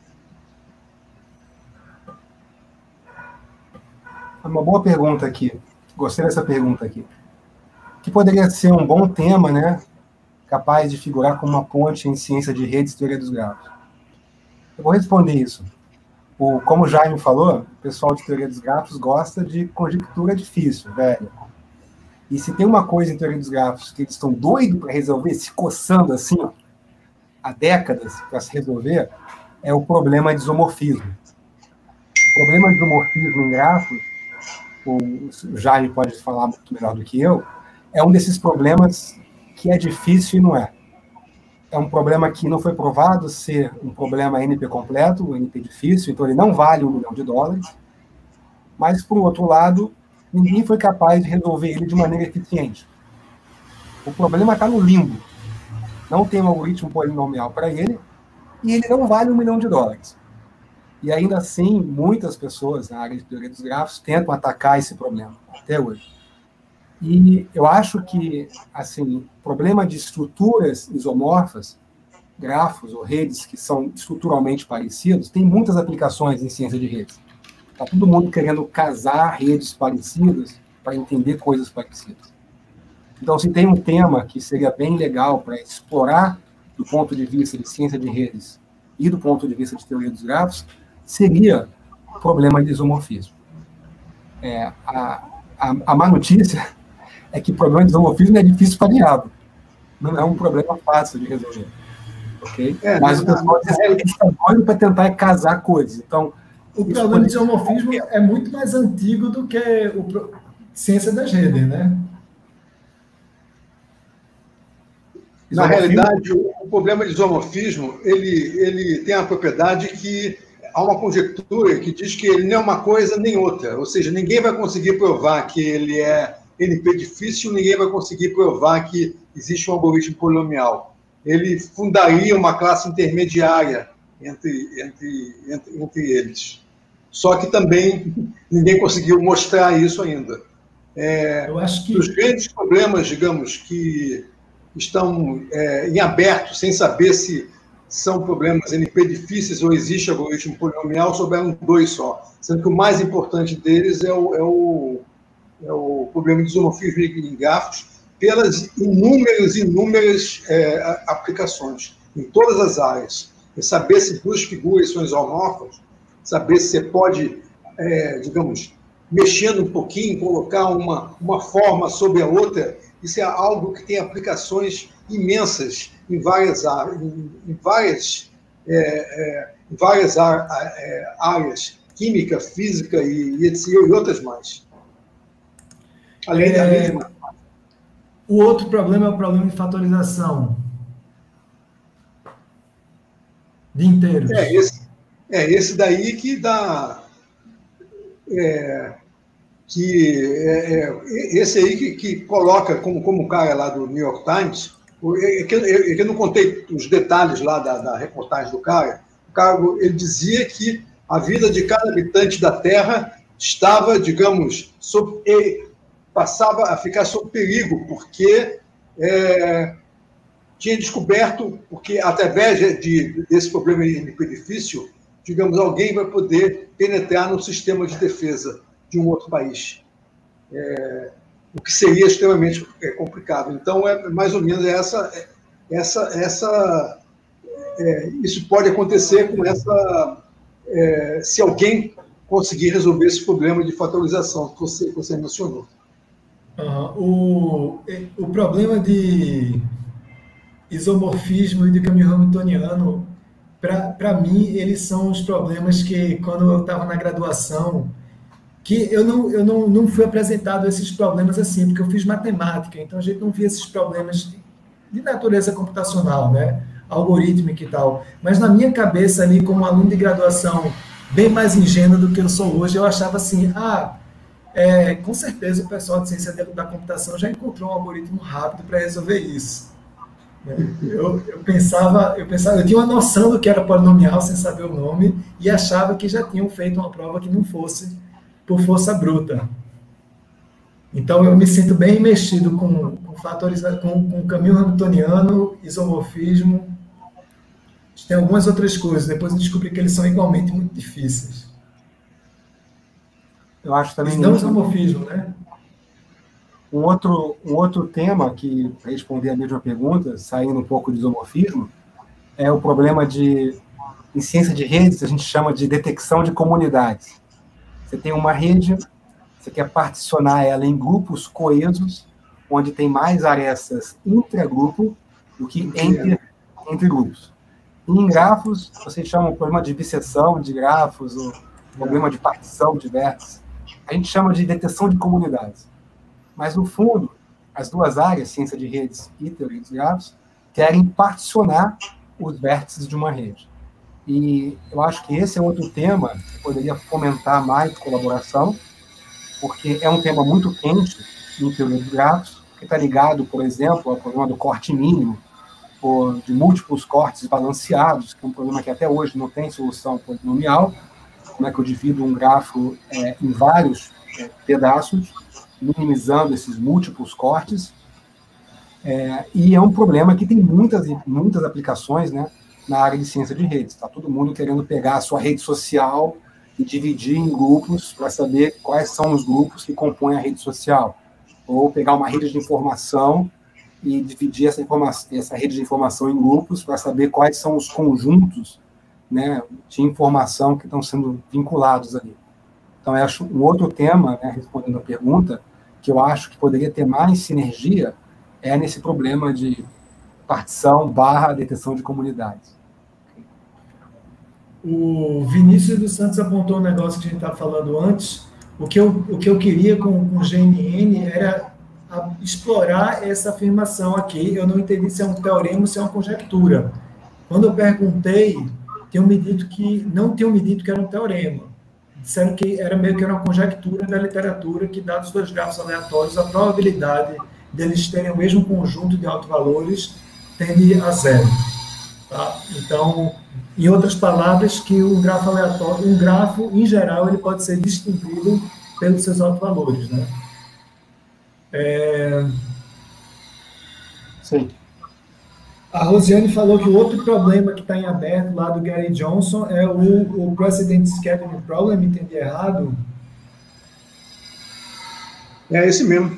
Uma boa pergunta aqui. Gostei dessa pergunta aqui. Que poderia ser um bom tema, né? Capaz de figurar como uma ponte em ciência de redes e teoria dos grafos. Eu vou responder isso. O, como o Jaime falou, o pessoal de teoria dos grafos gosta de conjectura difícil, velho. E se tem uma coisa em teoria dos grafos que eles estão doidos para resolver, se coçando assim, ó, há décadas para se resolver, é o problema de isomorfismo. O problema de isomorfismo em grafos, o Jaime pode falar muito melhor do que eu, é um desses problemas que é difícil e não é. É um problema que não foi provado ser um problema N P completo, um N P difícil, então ele não vale um milhão de dólares, mas, por outro lado, ninguém foi capaz de resolver ele de maneira eficiente. O problema está no limbo. Não tem um algoritmo polinomial para ele, e ele não vale um milhão de dólares. E ainda assim, muitas pessoas na área de teoria dos grafos tentam atacar esse problema, até hoje. E eu acho que, assim, problema de estruturas isomorfas, grafos ou redes que são estruturalmente parecidos, tem muitas aplicações em ciência de redes. Está todo mundo querendo casar redes parecidas para entender coisas parecidas. Então, se tem um tema que seria bem legal para explorar do ponto de vista de ciência de redes e do ponto de vista de teoria dos grafos, seria o problema de isomorfismo. É, a, a, a má notícia é que o problema de isomorfismo é difícil para diabo. Não é um problema fácil de resolver. Okay? É, Mas o pessoal diz que eles estão doidos para tentar casar coisas. Então, o problema de isomorfismo é muito mais antigo do que o pro... ciência das redes, né? Na realidade, o problema de isomorfismo, ele, ele tem a propriedade que há uma conjectura que diz que ele nem é uma coisa nem outra. Ou seja, ninguém vai conseguir provar que ele é N P difícil, ninguém vai conseguir provar que existe um algoritmo polinomial. Ele fundaria uma classe intermediária entre, entre, entre, entre eles. Só que também ninguém conseguiu mostrar isso ainda. É, Eu acho que... Os grandes problemas, digamos, que estão é, em aberto, sem saber se são problemas N P difíceis ou existe algoritmo polinomial, souberam dois só, sendo que o mais importante deles é o, é o, é o problema de isomorfismo em grafos, pelas inúmeras, inúmeras é, aplicações, em todas as áreas. É saber se duas figuras são isomorfas, saber se você pode, é, digamos, mexendo um pouquinho, colocar uma, uma forma sobre a outra. Isso é algo que tem aplicações imensas em várias, em, em várias, é, é, em várias áreas, química, física e, e, e outras mais. Além, é, além de... O outro problema é o problema de fatorização de inteiros. É esse, é esse daí que dá... É, que é, é, esse aí que, que coloca, como, como o cara lá do New York Times, é que, é que eu não contei os detalhes lá da, da reportagem do cara, o cara, ele dizia que a vida de cada habitante da Terra estava, digamos, sob, passava a ficar sob perigo, porque é, tinha descoberto, porque através de, desse problema N P difícil, digamos, alguém vai poder penetrar no sistema de defesa de um outro país, é, o que seria extremamente é, complicado. Então, é mais ou menos essa, essa, essa, é, isso pode acontecer com essa, é, se alguém conseguir resolver esse problema de fatorização que você, que você mencionou. Uhum. O, o problema de isomorfismo e de caminho hamiltoniano, para mim, eles são os problemas que, quando eu estava na graduação, que eu não, eu não, não fui apresentado esses problemas assim, porque eu fiz matemática, então a gente não via esses problemas de natureza computacional, né? Algorítmica e tal. Mas na minha cabeça ali, como aluno de graduação bem mais ingênuo do que eu sou hoje, eu achava assim, ah, é, com certeza o pessoal de ciência da computação já encontrou um algoritmo rápido para resolver isso. Eu, eu, pensava, eu pensava, eu tinha uma noção do que era polinomial sem saber o nome e achava que já tinham feito uma prova que não fosse por força bruta. Então, eu me sinto bem mexido com, com, fatoriza, com, com caminho hamiltoniano, isomorfismo. Tem algumas outras coisas. Depois eu descobri que eles são igualmente muito difíceis. Eu acho também... Não isomorfismo, né? Um outro, um outro tema que, para responder a mesma pergunta, saindo um pouco de isomorfismo, é o problema de, em ciência de redes, a gente chama de detecção de comunidades. Você tem uma rede, você quer particionar ela em grupos coesos, onde tem mais arestas intragrupo do que entre, entre grupos. E em grafos, vocês chamam o problema de bisseção de grafos, o problema de partição de vértices. A gente chama de detecção de comunidades. Mas, no fundo, as duas áreas, ciência de redes e teoria dos grafos, querem particionar os vértices de uma rede. E eu acho que esse é outro tema que poderia fomentar mais colaboração, porque é um tema muito quente em teoria dos grafos, que está ligado, por exemplo, ao problema do corte mínimo, ou de múltiplos cortes balanceados, que é um problema que até hoje não tem solução polinomial. Como é que eu divido um grafo é, em vários é, pedaços, minimizando esses múltiplos cortes. É, e é um problema que tem muitas, muitas aplicações, né, na área de ciência de redes. Está todo mundo querendo pegar a sua rede social e dividir em grupos para saber quais são os grupos que compõem a rede social. Ou pegar uma rede de informação e dividir essa, informação, essa rede de informação em grupos para saber quais são os conjuntos, né, de informação que estão sendo vinculados ali. Então, eu acho um outro tema, né, respondendo a pergunta, que eu acho que poderia ter mais sinergia, é nesse problema de partição barra detecção de comunidades. O Vinícius dos Santos apontou um negócio que a gente estava falando antes. O que eu, o que eu queria com, com o G N N era a, explorar essa afirmação aqui. Eu não entendi se é um teorema ou se é uma conjectura. Quando eu perguntei, tinham me dito que, não tinham me dito que era um teorema. Disseram que era meio que era uma conjectura da literatura que, dados os dois grafos aleatórios, a probabilidade deles terem o mesmo conjunto de autovalores tende a zero. Tá? Então, em outras palavras, que um grafo aleatório, um grafo, em geral, ele pode ser distinguido pelos seus autovalores, né? É... Sim. A Rosiane falou que o outro problema que está em aberto lá do Gary Johnson é o, o Precedent Scheduling Problem, entendi errado? É esse mesmo.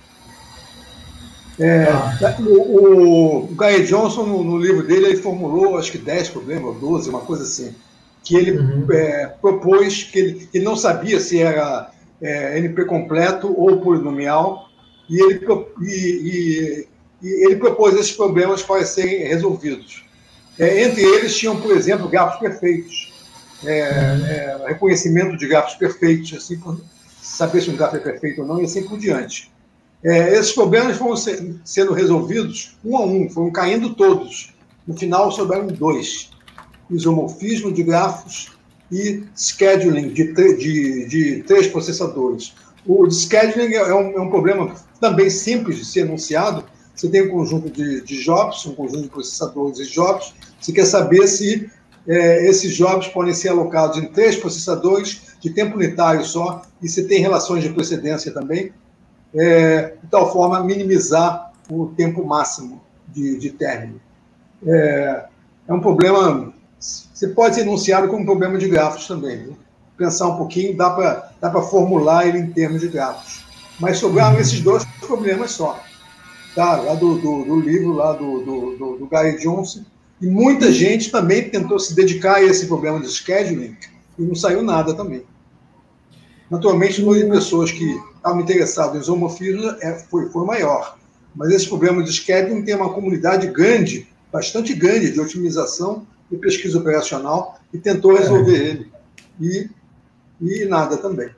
É, ah. o, o Gary Johnson, no, no livro dele, ele formulou, acho que dez problemas, ou doze, uma coisa assim, que ele uhum. é, propôs, que ele, ele não sabia se era é, N P completo ou polinomial, e ele, e, e, e ele propôs esses problemas para serem resolvidos. É, entre eles tinham, por exemplo, grafos perfeitos, é, é, reconhecimento de grafos perfeitos, assim, saber se um grafo é perfeito ou não, e assim por diante. É, esses problemas foram ser, sendo resolvidos um a um, foram caindo todos. No final, sobraram dois: isomorfismo de grafos e scheduling de, de, de três processadores. O de scheduling é um, é um problema também simples de ser enunciado. Você tem um conjunto de, de jobs, um conjunto de processadores e jobs. Você quer saber se é, esses jobs podem ser alocados em três processadores de tempo unitário só, e se tem relações de precedência também. É, de tal forma a minimizar o tempo máximo de, de término. É, é um problema, você pode ser enunciado como um problema de grafos também. Né? Pensar um pouquinho, dá para dá para formular ele em termos de grafos. Mas sobraram esses dois problemas só. Tá? Lá do, do, do livro lá do, do, do, do Gary Johnson. E muita gente também tentou se dedicar a esse problema de scheduling e não saiu nada também. Naturalmente, o número de pessoas que estavam interessadas em isomorfismo foi, foi maior. Mas esse problema de scheduling tem uma comunidade grande, bastante grande, de otimização e pesquisa operacional, e tentou resolver é. ele. E, e nada também.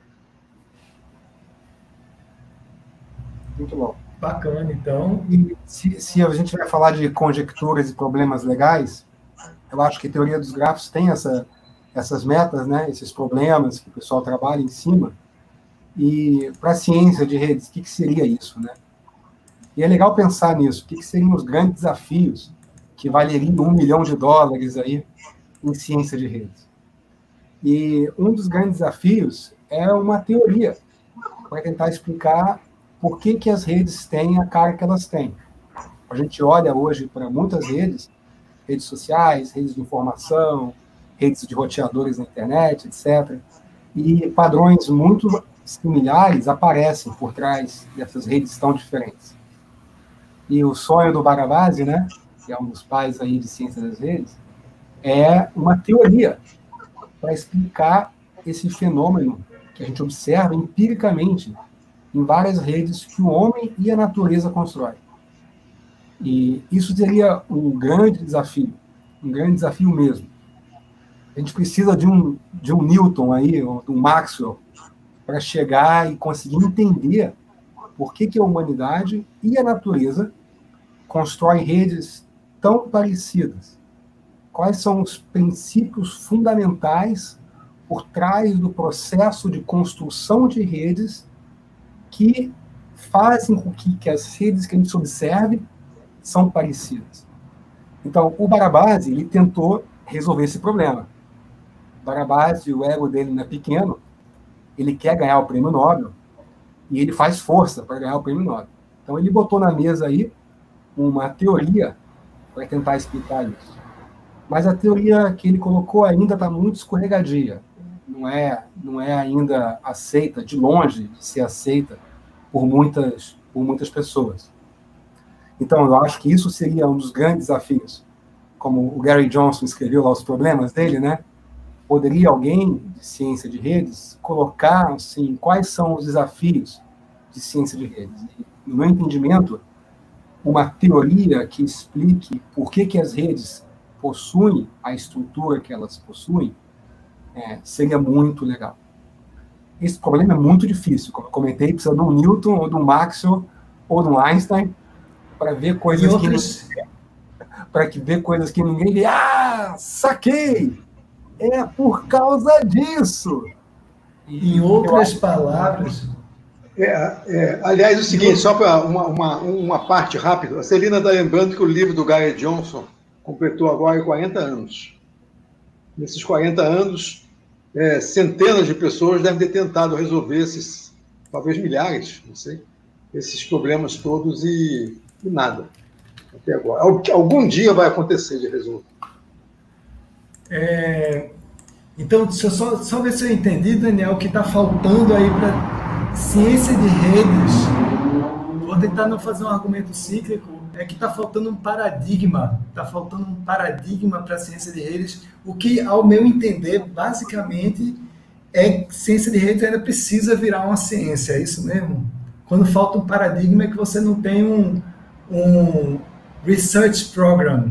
Muito bom. Bacana, então. E se, se a gente vai falar de conjecturas e problemas legais, eu acho que a teoria dos grafos tem essa... essas metas, né, esses problemas que o pessoal trabalha em cima, e para a ciência de redes, o que, que seria isso, né? E é legal pensar nisso, o que, que seriam os grandes desafios que valeriam um milhão de dólares aí em ciência de redes. E um dos grandes desafios é uma teoria para tentar explicar por que, que as redes têm a cara que elas têm. A gente olha hoje para muitas redes, redes sociais, redes de informação, redes de roteadores na internet, etcétera. E padrões muito similares aparecem por trás dessas redes tão diferentes. E o sonho do Barabasi, né, que é um dos pais aí de ciência das redes, é uma teoria para explicar esse fenômeno que a gente observa empiricamente em várias redes que o homem e a natureza constroem. E isso seria um grande desafio, um grande desafio mesmo. A gente precisa de um, de um Newton aí, ou de um Maxwell, para chegar e conseguir entender por que, que a humanidade e a natureza constroem redes tão parecidas. Quais são os princípios fundamentais por trás do processo de construção de redes que fazem com que, que as redes que a gente observe são parecidas. Então, o Barabasi, ele tentou resolver esse problema. Barabasi, o ego dele não é pequeno, ele quer ganhar o prêmio Nobel e ele faz força para ganhar o prêmio Nobel. Então, ele botou na mesa aí uma teoria para tentar explicar isso. Mas a teoria que ele colocou ainda está muito escorregadia. Não é, não é ainda aceita, de longe de ser aceita por muitas, por muitas pessoas. Então, eu acho que isso seria um dos grandes desafios. Como o Gary Johnson escreveu lá os problemas dele, né? Poderia alguém de ciência de redes colocar, assim, quais são os desafios de ciência de redes? E, no meu entendimento, uma teoria que explique por que, que as redes possuem a estrutura que elas possuem, é, seria muito legal. Esse problema é muito difícil. Como eu comentei, precisa de um Newton, ou de um Maxwell, ou de um Einstein, para ver coisas que outros... para ver coisas que ninguém vê. Ah, saquei! É por causa disso! E, em outras palavras... É, é, aliás, é o seguinte, só para uma, uma, uma parte rápida, a Celina está lembrando que o livro do Gary Johnson completou agora quarenta anos. Nesses quarenta anos, é, centenas de pessoas devem ter tentado resolver esses, talvez milhares, não sei, esses problemas todos e, e nada, até agora. Algum dia vai acontecer de resolver. É, então, deixa eu só, só ver se eu entendi, Daniel, o que está faltando aí para ciência de redes. Vou tentar não fazer um argumento cíclico, é que está faltando um paradigma, está faltando um paradigma para a ciência de redes, o que, ao meu entender, basicamente, é que ciência de redes ainda precisa virar uma ciência, é isso mesmo? Quando falta um paradigma é que você não tem um, um research program.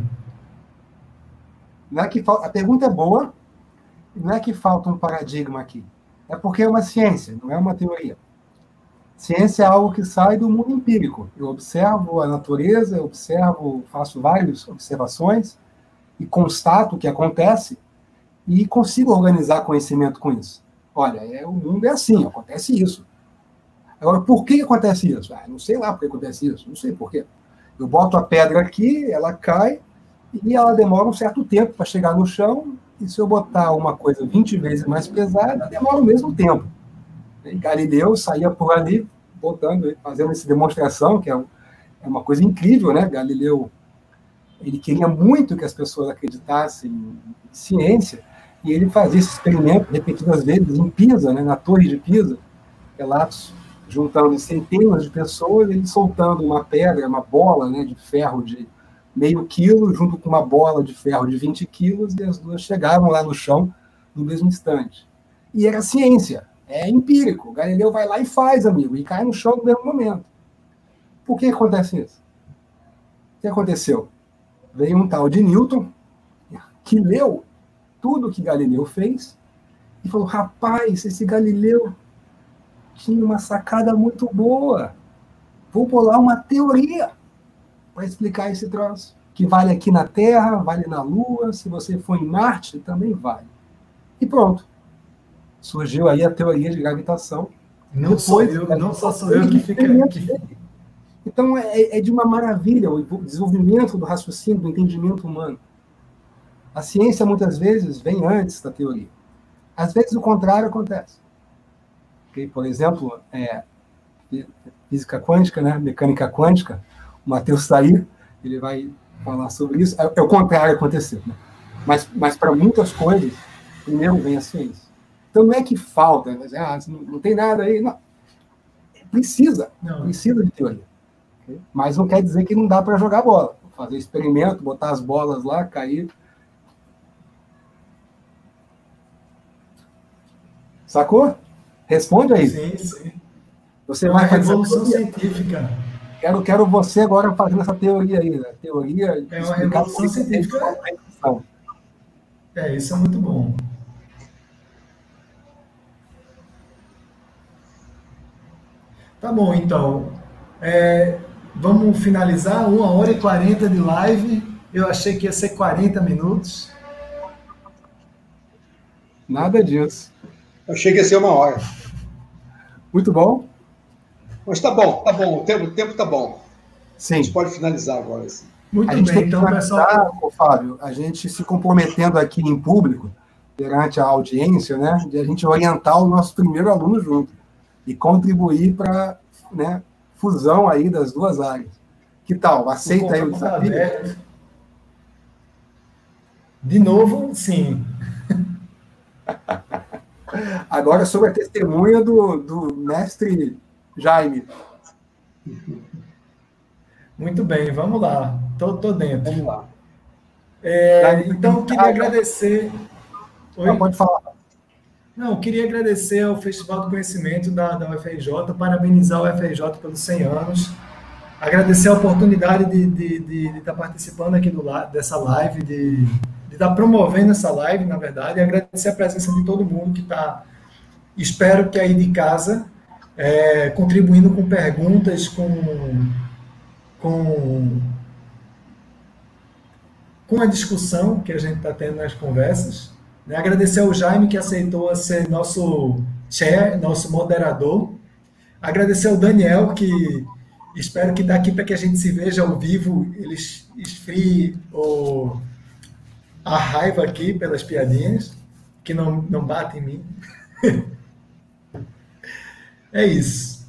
Não é que falta, a pergunta é boa, não é que falta um paradigma aqui, é porque é uma ciência, não é uma teoria. Ciência é algo que sai do mundo empírico. Eu observo a natureza, eu observo, faço várias observações e constato o que acontece e consigo organizar conhecimento com isso. Olha, é, o mundo é assim, acontece isso. Agora, por que acontece isso? Ah, não sei lá por que acontece isso, não sei por quê. Eu boto a pedra aqui, ela cai e ela demora um certo tempo para chegar no chão, e se eu botar uma coisa vinte vezes mais pesada, demora o mesmo tempo. E Galileu saía por ali, botando, fazendo essa demonstração, que é, um, é uma coisa incrível, né? Galileu, ele queria muito que as pessoas acreditassem em ciência, e ele fazia esse experimento repetidas vezes em Pisa, né? Na Torre de Pisa, relatos juntando centenas de pessoas, ele soltando uma pedra, uma bola, né, de ferro de meio quilo, junto com uma bola de ferro de vinte quilos, e as duas chegavam lá no chão no mesmo instante. E era ciência. É empírico. O Galileu vai lá e faz, amigo, e cai no chão no mesmo momento. Por que acontece isso? O que aconteceu? Veio um tal de Newton, que leu tudo que Galileu fez, e falou, rapaz, esse Galileu tinha uma sacada muito boa. Vou bolar uma teoria para explicar esse troço, que vale aqui na Terra, vale na Lua, se você for em Marte, também vale. E pronto. Surgiu aí a teoria de gravitação. Não Depois, sou eu, não só sou eu que fica... Que... Então, é, é de uma maravilha o desenvolvimento do raciocínio, do entendimento humano. A ciência, muitas vezes, vem antes da teoria. Às vezes, o contrário acontece. Okay? Por exemplo, é, física quântica, né? Mecânica quântica, o Matheus está aí, ele vai falar sobre isso. É, é o contrário aconteceu. Né? Mas, mas para muitas coisas, primeiro vem a ciência. Então, não é que falta, ah, não, não tem nada aí. Não. Precisa, não. precisa de teoria. Okay? Mas não quer dizer que não dá para jogar bola. Fazer experimento, botar as bolas lá, cair. Sacou? Responde aí. Sim, sim. Você é vai uma revolução científica. Quero, quero você agora fazendo essa teoria aí. Né? Teoria... É uma revolução científica. É, isso é muito bom. Tá bom, então. É, vamos finalizar. Uma hora e quarenta de live. Eu achei que ia ser quarenta minutos. Nada disso. Eu achei que ia ser uma hora. Muito bom. Mas tá bom, tá bom. O tempo, o tempo tá bom. Sim. A gente pode finalizar agora. Sim. Muito a gente bem, então, pessoal. Fábio, a gente se comprometendo aqui em público, perante a audiência, né, de a gente orientar o nosso primeiro aluno junto e contribuir para, né, fusão aí das duas áreas. Que tal? Aceita aí o desafio? Aberto. De novo, sim. Agora sobre a testemunha do, do mestre Jaime. Muito bem, vamos lá. Tô, tô dentro. Vamos lá. É, então, queria agradecer... Oi? Não, pode falar. Não, queria agradecer ao Festival do Conhecimento da, da U F R J, parabenizar o U F R J pelos cem anos. agradecer a oportunidade de, de, de, de estar participando aqui do, dessa live, de, de estar promovendo essa live, na verdade, e agradecer a presença de todo mundo que está, espero que aí de casa, é, contribuindo com perguntas, com, com, com a discussão que a gente está tendo nas conversas. Né? Agradecer ao Jaime, que aceitou ser nosso chair, nosso moderador. Agradecer ao Daniel, que espero que daqui para que a gente se veja ao vivo, ele esfrie o, a raiva aqui pelas piadinhas, que não, não bate em mim. É isso.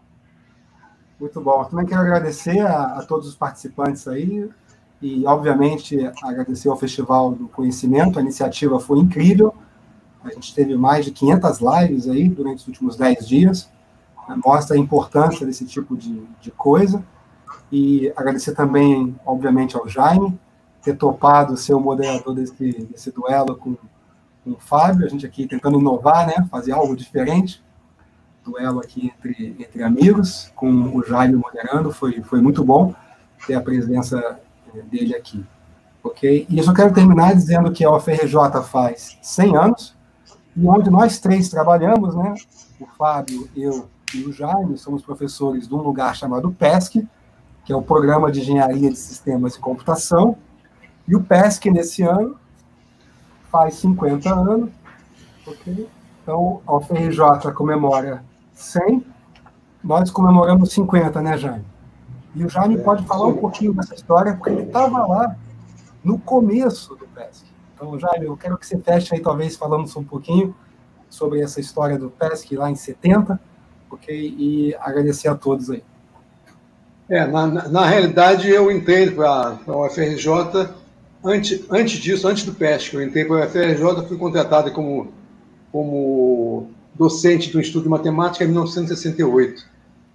Muito bom. Também quero agradecer a, a todos os participantes aí e, obviamente, agradecer ao Festival do Conhecimento. A iniciativa foi incrível. A gente teve mais de quinhentas lives aí durante os últimos dez dias. Mostra a importância desse tipo de, de coisa. E agradecer também, obviamente, ao Jaime, ter topado ser o moderador desse, desse duelo com, com o Fábio. A gente aqui tentando inovar, né? Fazer algo diferente. Duelo aqui entre, entre amigos, com o Jaime moderando. Foi, foi muito bom ter a presença dele aqui. Ok? E eu só quero terminar dizendo que a U F R J faz cem anos, e onde nós três trabalhamos, né? O Fábio, eu e o Jaime, somos professores de um lugar chamado PESC, que é o Programa de Engenharia de Sistemas e Computação, e o PESC, nesse ano, faz cinquenta anos, ok? Então, a U F R J comemora cem, nós comemoramos cinquenta, né, Jaime? E o Jaime pode falar um pouquinho dessa história, porque ele estava lá no começo do PESC. Então, Jaime, eu quero que você feche aí, talvez, falando um pouquinho sobre essa história do PESC lá em setenta, ok? E agradecer a todos aí. É, na, na realidade, eu entrei para a U F R J, antes, antes disso, antes do PESC, eu entrei para a U F R J, fui contratado como, como docente do Instituto de Matemática em mil novecentos e sessenta e oito.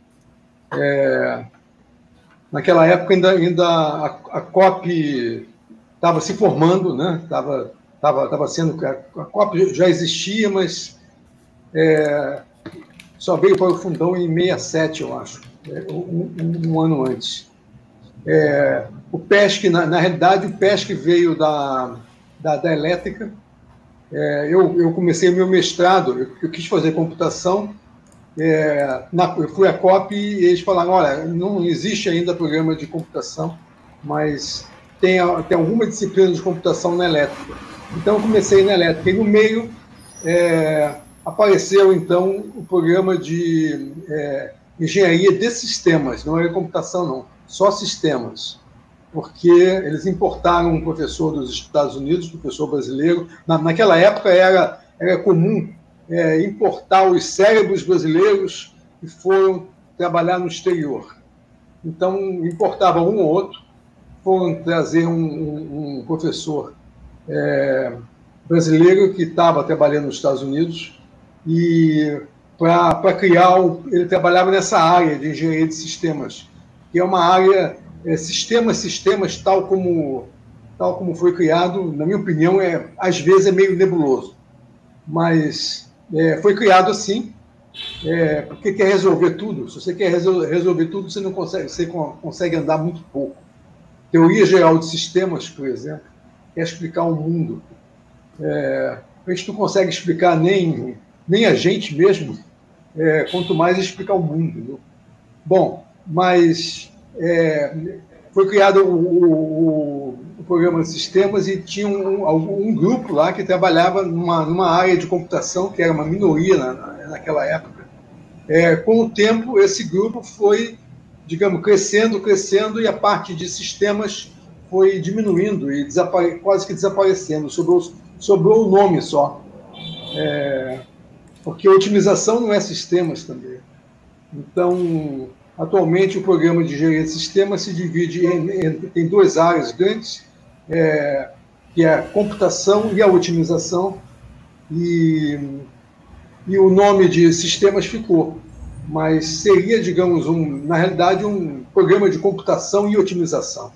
É, naquela época, ainda, ainda a, a C O P estava se formando, né? Estava tava, tava sendo... A, a C O P já existia, mas é, só veio para o fundão em sessenta e sete, eu acho, um, um, um ano antes. É, o PESC, na, na realidade, o PESC veio da, da, da elétrica. É, eu, eu comecei meu mestrado, eu, eu quis fazer computação, é, na, eu fui à C O P e eles falaram, olha, não existe ainda programa de computação, mas tem, tem alguma disciplina de computação na elétrica. Então, eu comecei na elétrica. E no meio, é, apareceu, então, o programa de é, engenharia de sistemas, não era computação, não, só sistemas. Porque eles importaram um professor dos Estados Unidos, professor brasileiro. Na, naquela época era, era comum é, importar os cérebros brasileiros que foram trabalhar no exterior. Então, importava um ou outro, foram trazer um, um, um professor é, brasileiro que estava trabalhando nos Estados Unidos e para criar, o, ele trabalhava nessa área de engenharia de sistemas, que é uma área... É, sistemas, sistemas, tal como, tal como foi criado, na minha opinião, é, às vezes é meio nebuloso. Mas é, foi criado assim, é, porque quer resolver tudo. Se você quer resol resolver tudo, você não consegue, você consegue andar muito pouco. Teoria geral de sistemas, por exemplo, quer explicar o mundo. É, a gente não consegue explicar nem, nem a gente mesmo, é, quanto mais explicar o mundo. Viu? Bom, mas... É, foi criado o, o, o programa de sistemas e tinha um, um, um grupo lá que trabalhava numa, numa área de computação, que era uma minoria na, naquela época. É, com o tempo, esse grupo foi, digamos, crescendo, crescendo, e a parte de sistemas foi diminuindo e quase que desaparecendo. Sobrou, sobrou o nome só. É, porque a otimização não é sistemas também. Então... Atualmente, o programa de engenharia de sistemas se divide em, em, em duas áreas grandes, é, que é a computação e a otimização, e, e o nome de sistemas ficou, mas seria, digamos, um, na realidade, um programa de computação e otimização.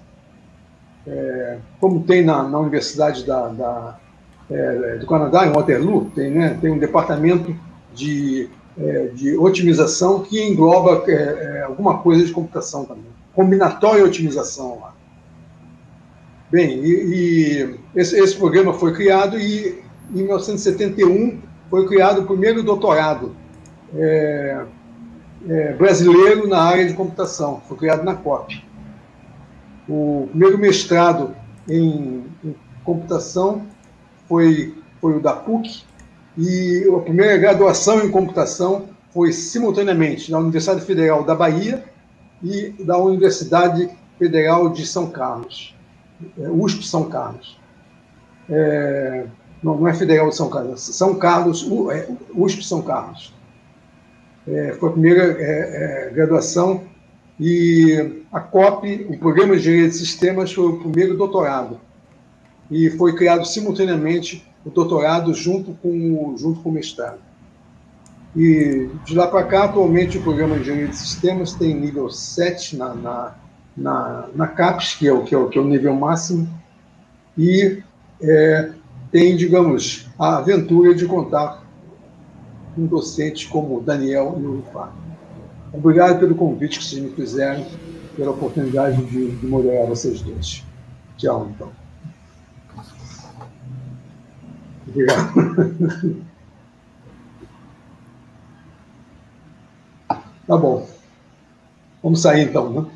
É, como tem na, na Universidade da, da, é, do Canadá, em Waterloo, tem, né, tem um departamento de... de otimização que engloba é, alguma coisa de computação também. combinatória otimização lá. Bem, e, e esse, esse programa foi criado e em mil novecentos e setenta e um foi criado o primeiro doutorado é, é, brasileiro na área de computação, foi criado na C O P. O primeiro mestrado em, em computação foi, foi o da P U C, e a primeira graduação em computação foi simultaneamente na Universidade Federal da Bahia e da Universidade Federal de São Carlos, U S P São Carlos. É, não, não é Federal de São Carlos, São Carlos, U S P São Carlos. É, foi a primeira é, é, graduação, e a C O P, o Programa de Engenharia de Sistemas, foi o primeiro doutorado. E foi criado simultaneamente o doutorado junto com, junto com o mestrado. E de lá para cá, atualmente, o Programa de Engenharia de Sistemas tem nível sete na, na, na, na CAPES, que é, o, que, é o, que é o nível máximo, e é, tem, digamos, a aventura de contar com docentes como o Daniel e o Fábio. Obrigado pelo convite que vocês me fizeram, pela oportunidade de, de moderar vocês dois. Tchau, então. Obrigado. Tá bom. Vamos sair, então, né?